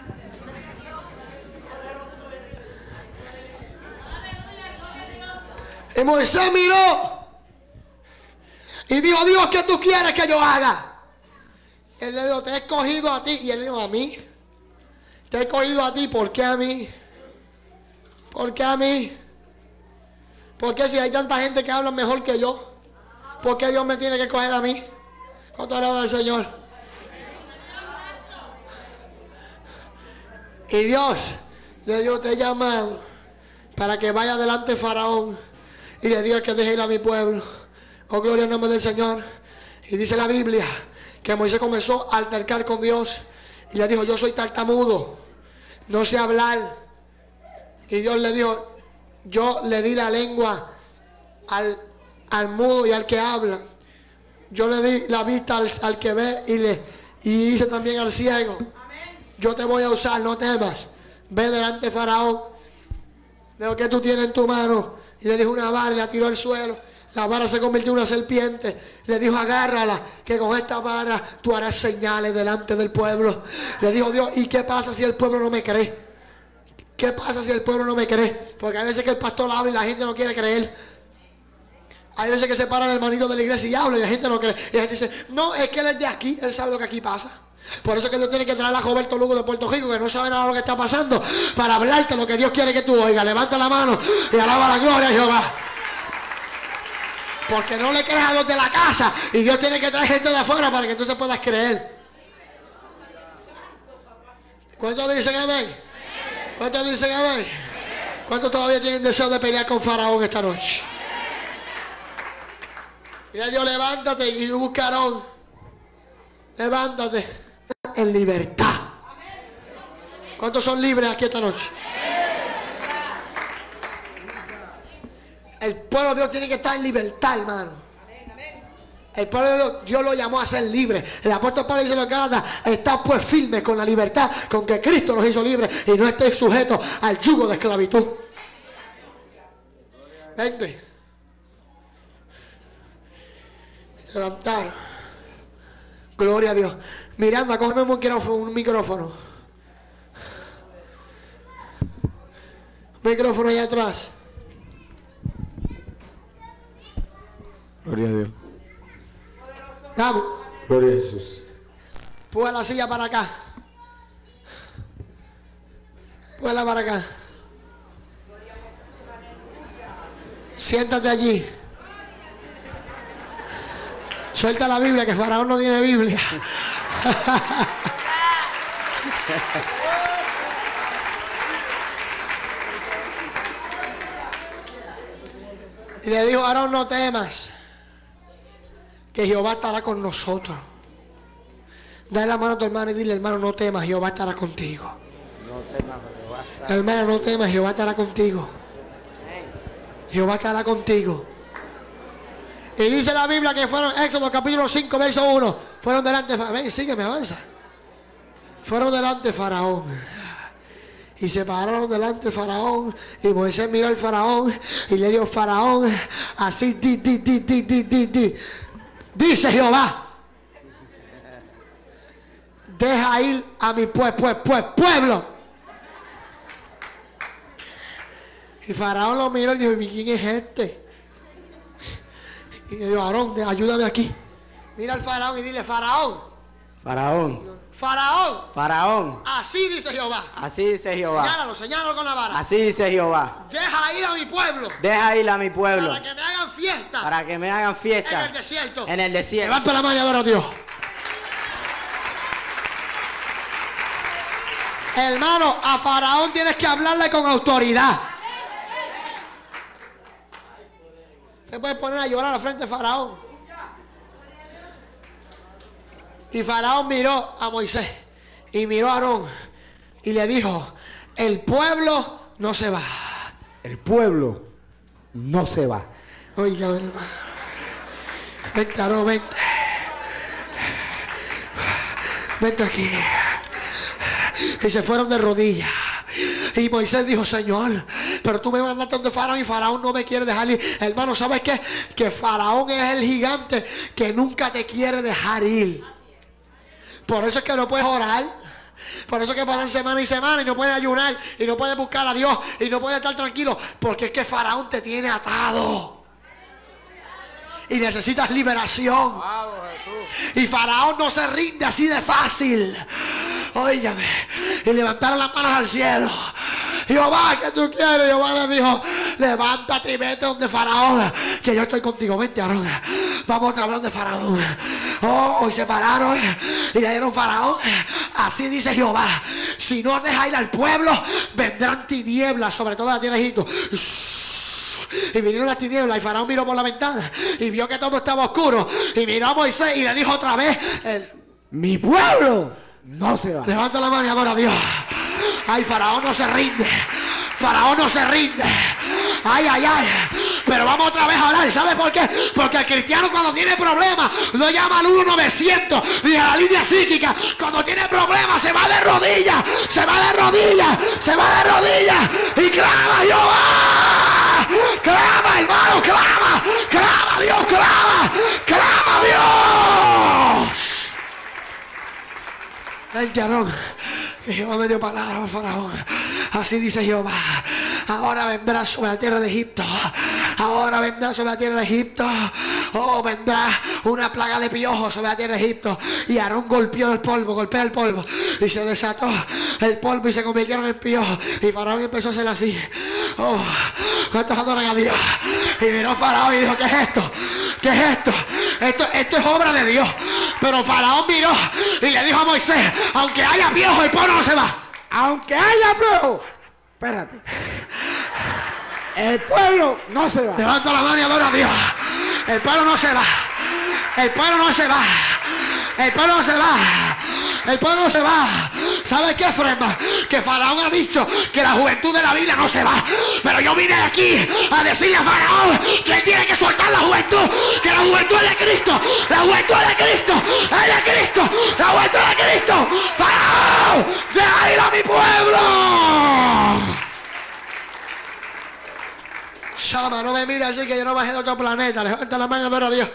Y Moisés miró y dijo, Dios, ¿qué tú quieres que yo haga? Él le dijo, te he escogido a ti. Y él dijo, ¿a mí? Te he escogido a ti, ¿por qué a mí? ¿Por qué a mí? ¿Por qué si hay tanta gente que habla mejor que yo? ¿Por qué Dios me tiene que escoger a mí? ¿Cuánto alaba al Señor? Y Dios le dijo, te he llamado para que vaya delante de Faraón y le diga que deje ir a mi pueblo. Oh, gloria al nombre del Señor. Y dice la Biblia que Moisés comenzó a altercar con Dios y le dijo, yo soy tartamudo, no sé hablar. Y Dios le dijo, yo le di la lengua al mudo y al que habla. Yo le di la vista al que ve y hice también al ciego. Yo te voy a usar, no temas. Ve delante de Faraón. Le dijo, ¿qué tú tienes en tu mano? Y le dijo una vara y la tiró al suelo. La vara se convirtió en una serpiente. Le dijo, agárrala, que con esta vara tú harás señales delante del pueblo. Le dijo Dios, ¿y qué pasa si el pueblo no me cree? ¿Qué pasa si el pueblo no me cree? Porque hay veces que el pastor habla y la gente no quiere creer. Hay veces que se paran el manito de la iglesia y habla y la gente no cree. Y la gente dice, no, es que él es de aquí, él sabe lo que aquí pasa. Por eso es que Dios tiene que traer a Roberto Lugo de Puerto Rico, que no sabe nada de lo que está pasando, para hablarte lo que Dios quiere que tú oigas. Levanta la mano y alaba la gloria a Jehová. Porque no le crees a los de la casa y Dios tiene que traer gente de afuera para que entonces puedas creer. ¿Cuántos dicen amén? ¿Cuántos dicen amén? ¿Cuántos todavía tienen deseo de pelear con Faraón esta noche? Mira Dios, levántate y busca a Aarón. Levántate en libertad. ¿Cuántos son libres aquí esta noche? El pueblo de Dios tiene que estar en libertad, hermano. El pueblo de Dios, Dios lo llamó a ser libre. El apóstol Pablo dice en los Gálatas, está pues firme con la libertad con que Cristo nos hizo libres y no estéis sujetos al yugo de esclavitud. Vente. Levantar. Gloria a Dios. Miranda, cógeme un micrófono. Un micrófono allá atrás. Gloria a Dios. Vamos. Gloria a Jesús. Púa la silla para acá. Púala para acá. Siéntate allí. Suelta la Biblia, que Faraón no tiene Biblia. Y le dijo a Aarón: no temas, que Jehová estará con nosotros. Dale la mano a tu hermano y dile: hermano, no temas, Jehová estará contigo. No temas, Jehová estará. Hermano, no temas, Jehová estará contigo. Jehová estará contigo. Y dice la Biblia que fueron, Éxodo capítulo 5, verso 1, fueron delante de Faraón. Ven, sígueme, avanza. Fueron delante de Faraón. Y se pararon delante de Faraón. Y Moisés miró al Faraón y le dijo: Faraón, así dice Jehová: deja ir a mi pueblo. Y Faraón lo miró y dijo: ¿y quién es este? Y le dijo: Aarón, ayúdame aquí. Mira al Faraón y dile: Faraón. Faraón. Faraón. Faraón. Así dice Jehová. Así dice Jehová. Señálalo con la vara. Así dice Jehová. Deja ir a mi pueblo. Deja ir a mi pueblo. Para que me hagan fiesta. Para que me hagan fiesta. En el desierto. En el desierto. Levanta la mano y adora a Dios. Hermano, a Faraón tienes que hablarle con autoridad. Te puedes poner a llorar a la frente de Faraón. Y Faraón miró a Moisés y miró a Aarón y le dijo: el pueblo no se va. El pueblo no se va. Oiga, hermano. Vente, Aarón, vente. Vente aquí. Y se fueron de rodillas. Y Moisés dijo: Señor, pero tú me mandaste donde Faraón y Faraón no me quiere dejar ir. Hermano, ¿sabes qué? Que Faraón es el gigante que nunca te quiere dejar ir. Por eso es que no puedes orar. Por eso es que pasan semana y semana y no puedes ayunar y no puedes buscar a Dios y no puedes estar tranquilo. Porque es que Faraón te tiene atado. Y necesitas liberación. Y Faraón no se rinde así de fácil. Óigame. Y levantaron las manos al cielo. Jehová, ¿qué tú quieres? Jehová le dijo: levántate y vete donde Faraón, que yo estoy contigo. Vente, Aarón. Vamos otra vez donde Faraón. Hoy se pararon y le dieron: Faraón, así dice Jehová: si no deja ir al pueblo, vendrán tinieblas sobre toda la tierra de Egipto. Y vinieron las tinieblas y Faraón miró por la ventana y vio que todo estaba oscuro. Y miró a Moisés y le dijo otra vez: mi pueblo no se va. Levanta la mano y adora a Dios. Ay, Faraón no se rinde. Faraón no se rinde. Ay, ay, ay. Pero vamos otra vez a orar. ¿Sabes por qué? Porque el cristiano, cuando tiene problemas, lo llama al 1-900 y a la línea psíquica. Cuando tiene problemas, se va de rodillas. Se va de rodillas. Se va de rodillas. Y clama: Jehová. Clama, hermano, clama. Clama, Dios, clama. Clama, Dios. Vente, Aarón, que Jehová me dio palabra a Faraón. Así dice Jehová: ahora vendrá sobre la tierra de Egipto. Ahora vendrá sobre la tierra de Egipto. Oh, vendrá una plaga de piojos sobre la tierra de Egipto. Y Aarón golpea el polvo y se desató el polvo y se convirtieron en piojos. Y Faraón empezó a hacer así. Oh, ¿cuántos adoran a Dios? Y miró Faraón y dijo: ¿qué es esto? ¿Qué es esto? Esto es obra de Dios. Pero Faraón miró y le dijo a Moisés: aunque haya piojos, el pueblo no se va. Aunque haya piojos, espérate, el pueblo no se va. Levanta la mano y adora a Dios. El pueblo no se va. El pueblo no se va. El pueblo no se va. El pueblo no se va. ¿Sabe qué, Frema? Que Faraón ha dicho que la juventud de la Biblia no se va. Pero yo vine aquí a decirle a Faraón que él tiene que soltar la juventud. Que la juventud es de Cristo. La juventud es de Cristo. Es de Cristo. La juventud es de Cristo. Faraón, deja ir a mi pueblo. Shama, no me mire así que yo no bajé de otro planeta. Levanta la mano y adora a Dios.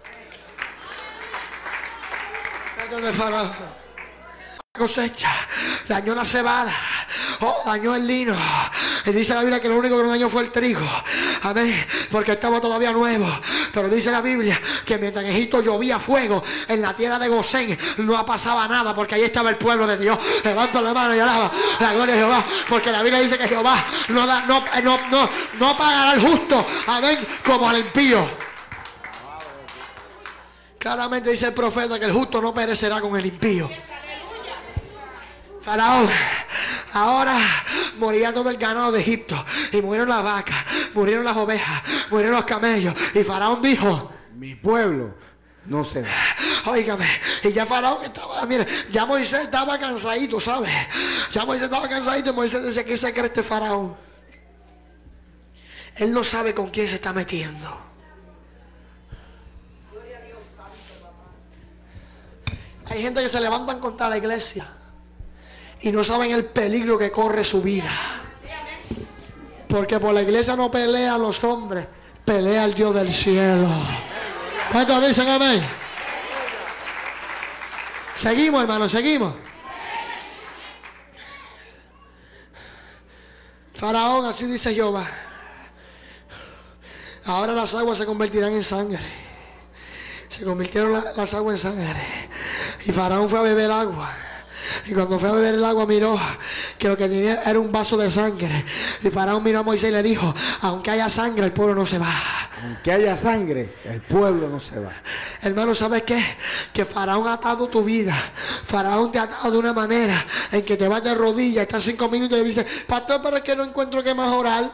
¿Dónde Faraón? Cosecha, dañó la cebada, dañó el lino. Y dice la Biblia que lo único que no dañó fue el trigo. Amén, porque estaba todavía nuevo. Pero dice la Biblia que mientras en Egipto llovía fuego, en la tierra de Gosén no pasaba nada, porque ahí estaba el pueblo de Dios. Levanta la mano y alaba la gloria de Jehová, porque la Biblia dice que Jehová no pagará al justo, amén, como al impío. Claramente dice el profeta que el justo no perecerá con el impío. Faraón, ahora morirá todo el ganado de Egipto, y murieron las vacas, murieron las ovejas, murieron los camellos, y Faraón dijo: mi pueblo no se va. Óigame, y ya Faraón estaba, mire, ya Moisés estaba cansadito, ¿sabes? Ya Moisés estaba cansadito, y Moisés decía: ¿qué se cree este Faraón? Él no sabe con quién se está metiendo. Hay gente que se levantan contra la iglesia y no saben el peligro que corre su vida. Porque por la iglesia no pelean los hombres, pelea el Dios del cielo. ¿Cuántos dicen amén? Seguimos, hermano, seguimos. Faraón, así dice Jehová: ahora las aguas se convertirán en sangre. Se convirtieron las aguas en sangre. Y Faraón fue a beber agua. Y cuando fue a beber el agua, miró que lo que tenía era un vaso de sangre. Y Faraón miró a Moisés y le dijo: aunque haya sangre, el pueblo no se va. Aunque haya sangre, el pueblo no se va. Hermano, ¿sabes qué? Que Faraón ha atado tu vida. Faraón te ha atado de una manera en que te vas de rodillas, estás 5 minutos y dices: pastor, pero es que no encuentro qué más orar.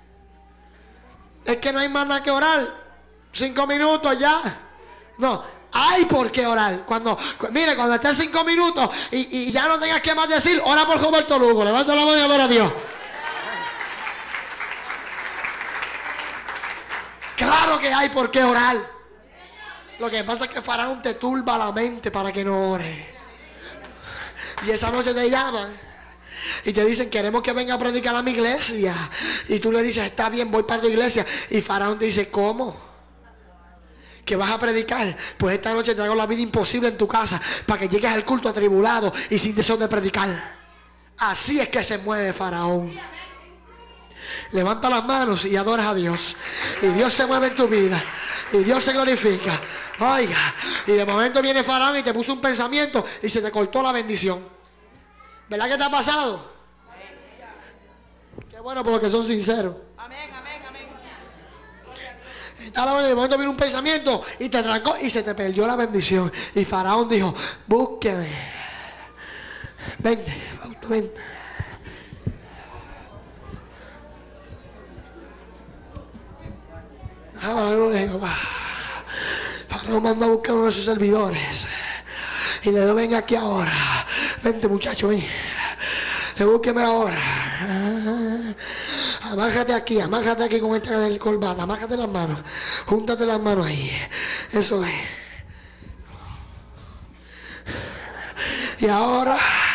Es que no hay más nada que orar. 5 minutos ya. No, hay por qué orar. Mire, cuando estés 5 minutos y ya no tengas que más decir, ora por Roberto Lugo. Levanta la mano y adora a Dios. Claro que hay por qué orar. Lo que pasa es que Faraón te turba la mente para que no ore. Y esa noche te llaman y te dicen: queremos que venga a predicar a mi iglesia. Y tú le dices: está bien, voy para tu iglesia. Y Faraón te dice: ¿cómo? ¿Que vas a predicar? Pues esta noche te hago la vida imposible en tu casa para que llegues al culto atribulado y sin deseo de predicar. Así es que se mueve Faraón. Levanta las manos y adoras a Dios, y Dios se mueve en tu vida, y Dios se glorifica. Oiga, y de momento viene Faraón y te puso un pensamiento y se te cortó la bendición. ¿Verdad que te ha pasado? Qué bueno, porque son sinceros. Amén, amén, amén. De momento vino un pensamiento y te trancó y se te perdió la bendición. Y Faraón dijo: búsqueme. Vente, Fausto, ven. La gloria de Jehová. Faraón mandó a buscar a uno de sus servidores y le dijo: venga aquí ahora. Vente, muchacho, ven. Le búsqueme ahora. Amájate aquí con esta del corbata. Amájate las manos. Júntate las manos ahí. Eso es. Y ahora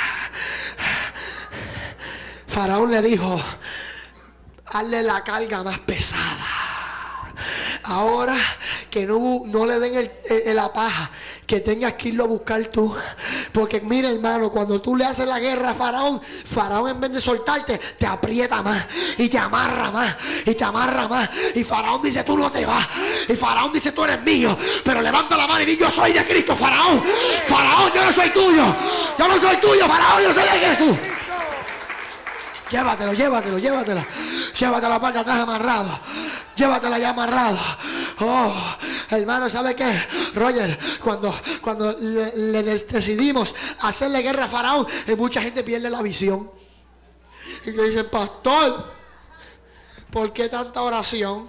Faraón le dijo: hazle la carga más pesada. Ahora que no le den la paja, que tengas que irlo a buscar tú. Porque mira, hermano, cuando tú le haces la guerra a Faraón, Faraón en vez de soltarte, te aprieta más y te amarra más y te amarra más. Y Faraón dice: tú no te vas. Y Faraón dice: tú eres mío. Pero levanta la mano y di: yo soy de Cristo. Faraón, Faraón, yo no soy tuyo. Yo no soy tuyo, Faraón, yo soy de Jesús. Llévatelo. Llévatelo a la parte de atrás amarrado. Llévatela ya amarrado. Oh, hermano, ¿sabe qué? Roger, cuando le decidimos hacerle guerra a Faraón, mucha gente pierde la visión. Y le dicen: pastor, ¿por qué tanta oración?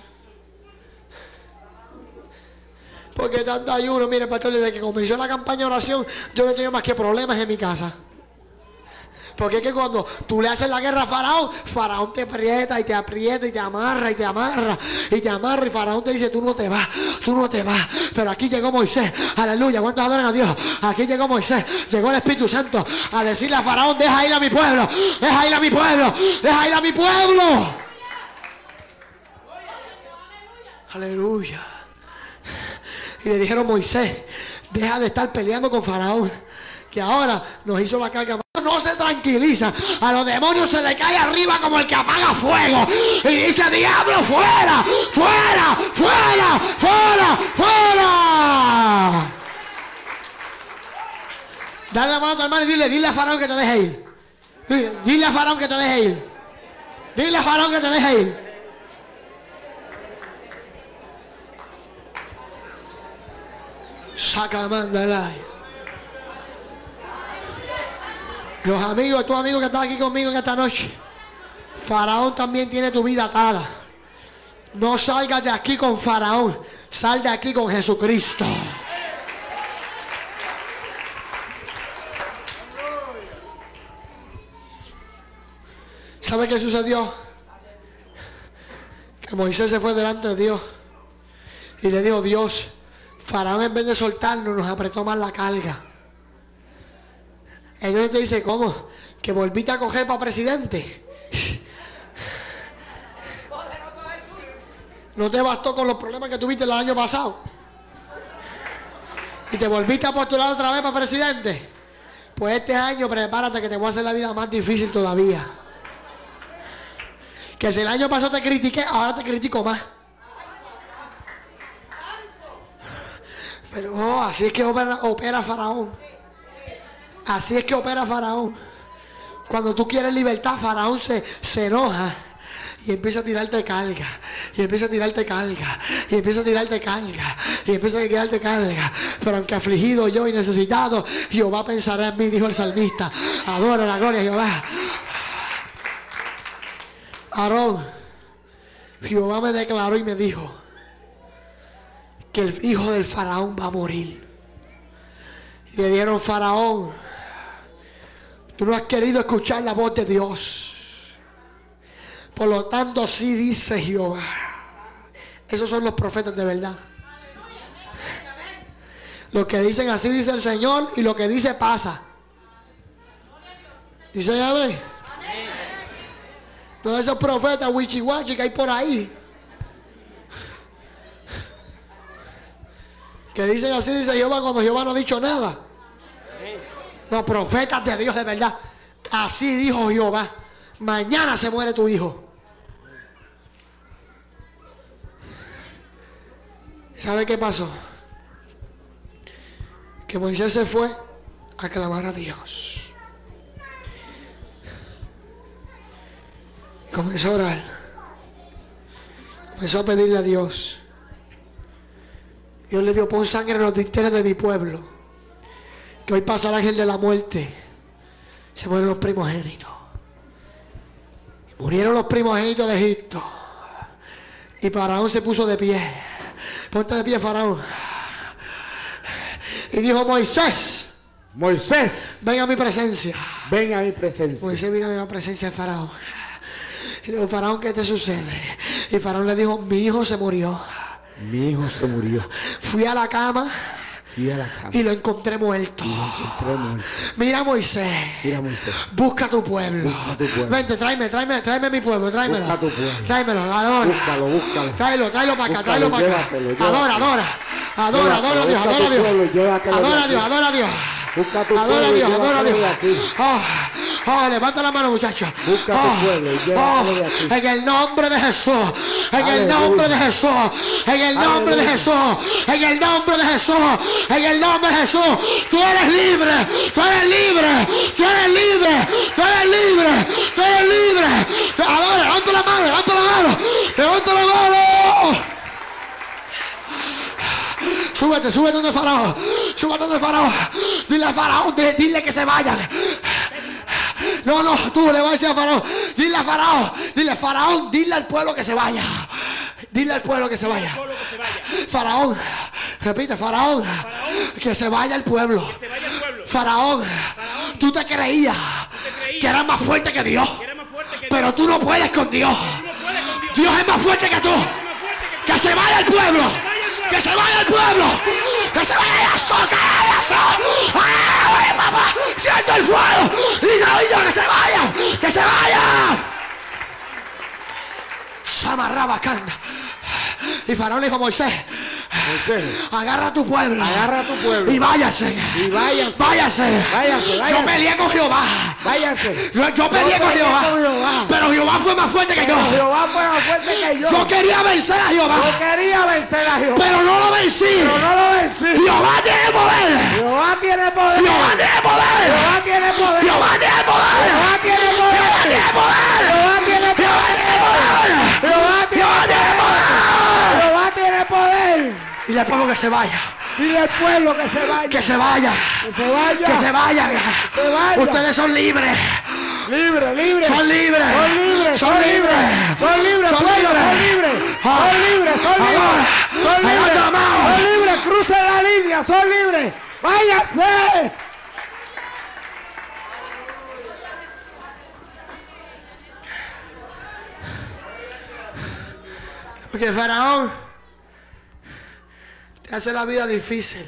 ¿Por qué tanto ayuno? Mire, pastor, desde que comenzó la campaña de oración, yo no he tenido más que problemas en mi casa. Porque es que cuando tú le haces la guerra a Faraón, Faraón te aprieta y te aprieta y te amarra y te amarra y te amarra, y Faraón te dice: tú no te vas. Pero aquí llegó Moisés, aleluya. ¿Cuántos adoran a Dios? Aquí llegó Moisés, llegó el Espíritu Santo a decirle a Faraón: deja ir a mi pueblo, deja ir a mi pueblo, deja ir a mi pueblo. Aleluya. Y le dijeron: Moisés, deja de estar peleando con Faraón, que ahora nos hizo la carga. No se tranquiliza, a los demonios se le cae arriba como el que apaga fuego y dice: diablo, fuera, fuera, fuera, fuera, fuera. Dale la mano a tu hermano y dile a Faraón que te deje ir. Dile a Faraón que te deje ir. Dile a Faraón que te deje ir. Saca la mano del aire. Los amigos, tu amigo que está aquí conmigo en esta noche, Faraón también tiene tu vida atada. No salgas de aquí con Faraón, sal de aquí con Jesucristo. ¿Sabe qué sucedió? Que Moisés se fue delante de Dios y le dijo: Dios, Faraón en vez de soltarnos nos apretó más la carga. Entonces te dice: ¿cómo? ¿Que volviste a coger para presidente? ¿No te bastó con los problemas que tuviste el año pasado? ¿Y te volviste a postular otra vez para presidente? Pues este año prepárate que te voy a hacer la vida más difícil todavía. Que si el año pasado te critiqué, ahora te critico más. Pero así es que opera Faraón. Así es que opera Faraón. Cuando tú quieres libertad, Faraón se enoja y empieza a tirarte carga. Y empieza a tirarte carga. Y empieza a tirarte carga. Y empieza a tirarte carga. Pero aunque afligido yo y necesitado, Jehová pensará en mí, dijo el salmista. Adora la gloria de Jehová. Aarón, Jehová me declaró y me dijo que el hijo del Faraón va a morir. Y le dieron: Faraón, tú no has querido escuchar la voz de Dios. Por lo tanto, así dice Jehová. Esos son los profetas de verdad. Los que dicen: así dice el Señor, y lo que dice pasa. Dice Yahvé. Todos esos profetas wichiwachi que hay por ahí, que dicen: así dice Jehová, cuando Jehová no ha dicho nada. Los profetas de Dios de verdad. Así dijo Jehová: mañana se muere tu hijo. ¿Sabe qué pasó? Que Moisés se fue a clamar a Dios. Comenzó a orar. Comenzó a pedirle a Dios. Dios le dio: pon sangre en los dinteles de mi pueblo, que hoy pasa el ángel de la muerte. Se mueren los primogénitos. Murieron los primogénitos de Egipto. Y Faraón se puso de pie. Ponte de pie, Faraón. Y dijo: Moisés, ven a mi presencia. Ven a mi presencia. Moisés vino a la presencia de Faraón. Y le dijo: Faraón, ¿qué te sucede? Y Faraón le dijo: mi hijo se murió. Mi hijo se murió. Fui a la cama y lo encontré muerto. Mira, Moisés. Busca tu pueblo. Vente, tráeme mi pueblo, tráemelo. Tráemelo, adora. Búscalo. Tráelo para acá, Adora a Dios. Adora a Dios. Adora a Dios. Levanta la mano, muchachos. En el nombre de Jesús. En el nombre de Jesús. En el nombre de Jesús. En el nombre de Jesús. En el nombre de Jesús. Tú eres libre. Tú eres libre. Tú eres libre. Tú eres libre. Tú eres libre. Adora, levanta la mano. Levanta la mano. Súbete donde Faraón. Dile a Faraón, dile que se vayan. No, tú le vas a decir a Faraón. Dile a Faraón. Dile, Faraón, dile al pueblo que se vaya. Dile al pueblo que se vaya. Faraón, repite, Faraón, que se vaya el pueblo. Faraón, tú te creías que eras más fuerte que Dios. Pero tú no puedes con Dios. Dios es más fuerte que tú. Que se vaya el pueblo. Que se vaya el pueblo. Que se vaya la soca. ¡Ay, papá! ¡Siento el fuego! ¡Dice, que se vaya! ¡Que se vaya! Se amarraba canda. Y Faraón le dijo a Moisés: agarra a tu pueblo. Agarra a tu pueblo. Y váyase. Y váyase. Váyase. Váyase. Yo peleé con Jehová. Váyase. Yo peleé con Jehová. Pero Jehová fue más fuerte que yo. Jehová fue más fuerte que yo. Yo quería vencer a Jehová. Yo quería vencer a Jehová. Pero no lo vencí. Pero no lo vencí. Jehová tiene poder. Jehová tiene poder. Jehová tiene poder. Jehová tiene poder. Jehová tiene poder. Jehová tiene poder. Jehová tiene poder. Jehová tiene poder. Jehová tiene poder. Jehová tiene poder. Y le pongo que se vaya. Dile al pueblo que se vaya. Que se vaya. Que se vaya. Que se vayan. Que se vaya. Ustedes son libres. Libre, libre. Son libres. Son libres. Son libres. Son libres. Son pueblo, libres. Son libres. Son libres. Son libres. Son libres. Son libres. Crucen la línea. Son libres. Váyanse. Porque Faraón te hace la vida difícil.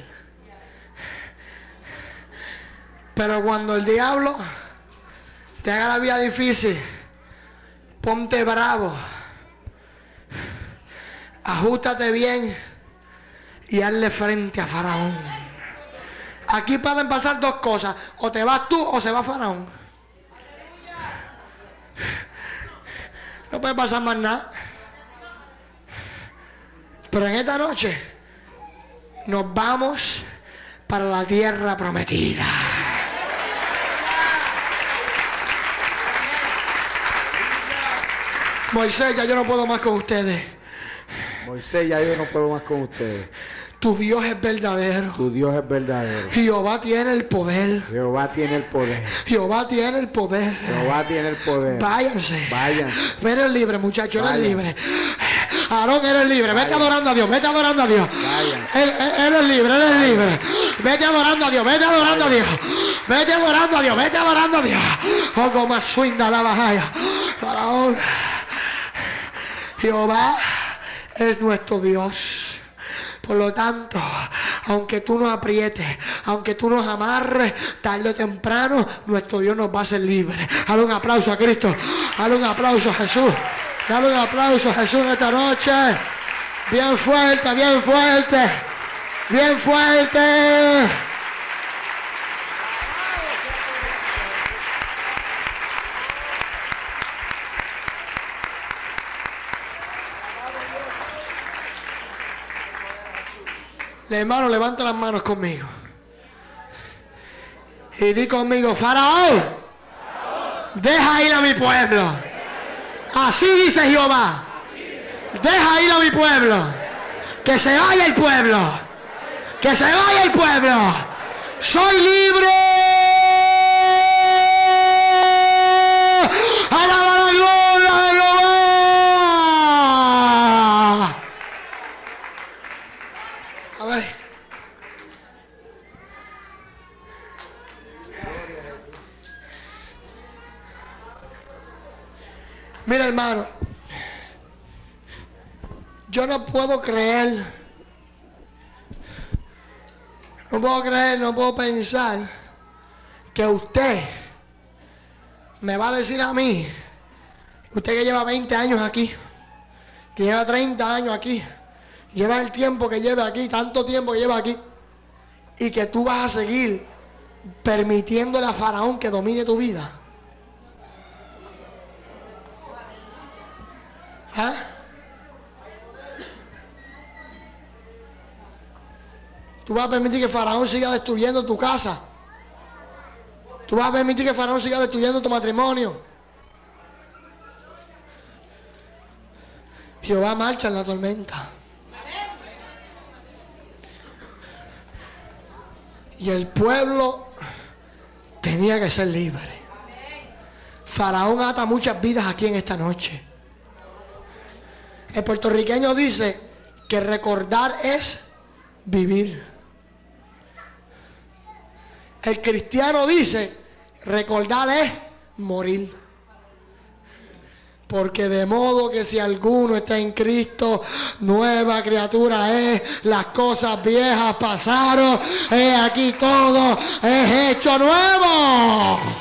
Pero cuando el diablo te haga la vida difícil, ponte bravo. Ajústate bien y hazle frente a Faraón. Aquí pueden pasar dos cosas. O te vas tú o se va Faraón. No puede pasar más nada. Pero en esta noche nos vamos para la tierra prometida. Moisés, ya yo no puedo más con ustedes. Moisés, ya yo no puedo más con ustedes. Tu Dios es verdadero. Tu Dios es verdadero. Jehová tiene el poder. Jehová tiene el poder. Jehová tiene el poder. Jehová tiene el poder. Váyanse. Váyanse. Eres libre, muchacho, eres Váyanse. libre. Aarón, eres libre. Vete adorando a Dios. Vete adorando a Dios. Váyanse. Eres libre, eres libre. Vete adorando a Dios. Vete adorando a Dios. Vete adorando a Dios. Vete adorando a Dios. Oh, como suinda la bajaya. Faraón. Jehová es nuestro Dios. Por lo tanto, aunque tú nos aprietes, aunque tú nos amarres, tarde o temprano, nuestro Dios nos va a hacer libres. Dale un aplauso a Cristo. Dale un aplauso a Jesús. Dale un aplauso a Jesús esta noche. Bien fuerte, bien fuerte. Bien fuerte. Hermano, levanta las manos conmigo. Y di conmigo, Faraón, deja ir a mi pueblo. Así dice Jehová. Deja ir a mi pueblo. Que se vaya el pueblo. Que se vaya el pueblo. Soy libre. Alaba la gloria de Jehová. A ver. Mira, hermano, yo no puedo creer, no puedo pensar que usted me va a decir a mí, usted que lleva 20 años aquí, que lleva 30 años aquí, lleva el tiempo que lleva aquí, tanto tiempo que lleva aquí, y que tú vas a seguir permitiéndole a Faraón que domine tu vida. ¿Ah? Tú vas a permitir que Faraón siga destruyendo tu casa. Tú vas a permitir que Faraón siga destruyendo tu matrimonio. Jehová marcha en la tormenta. Y el pueblo tenía que ser libre. Faraón ata muchas vidas aquí en esta noche. El puertorriqueño dice que recordar es vivir. El cristiano dice recordar es morir. Porque de modo que si alguno está en Cristo, nueva criatura es, las cosas viejas pasaron, aquí todo es hecho nuevo.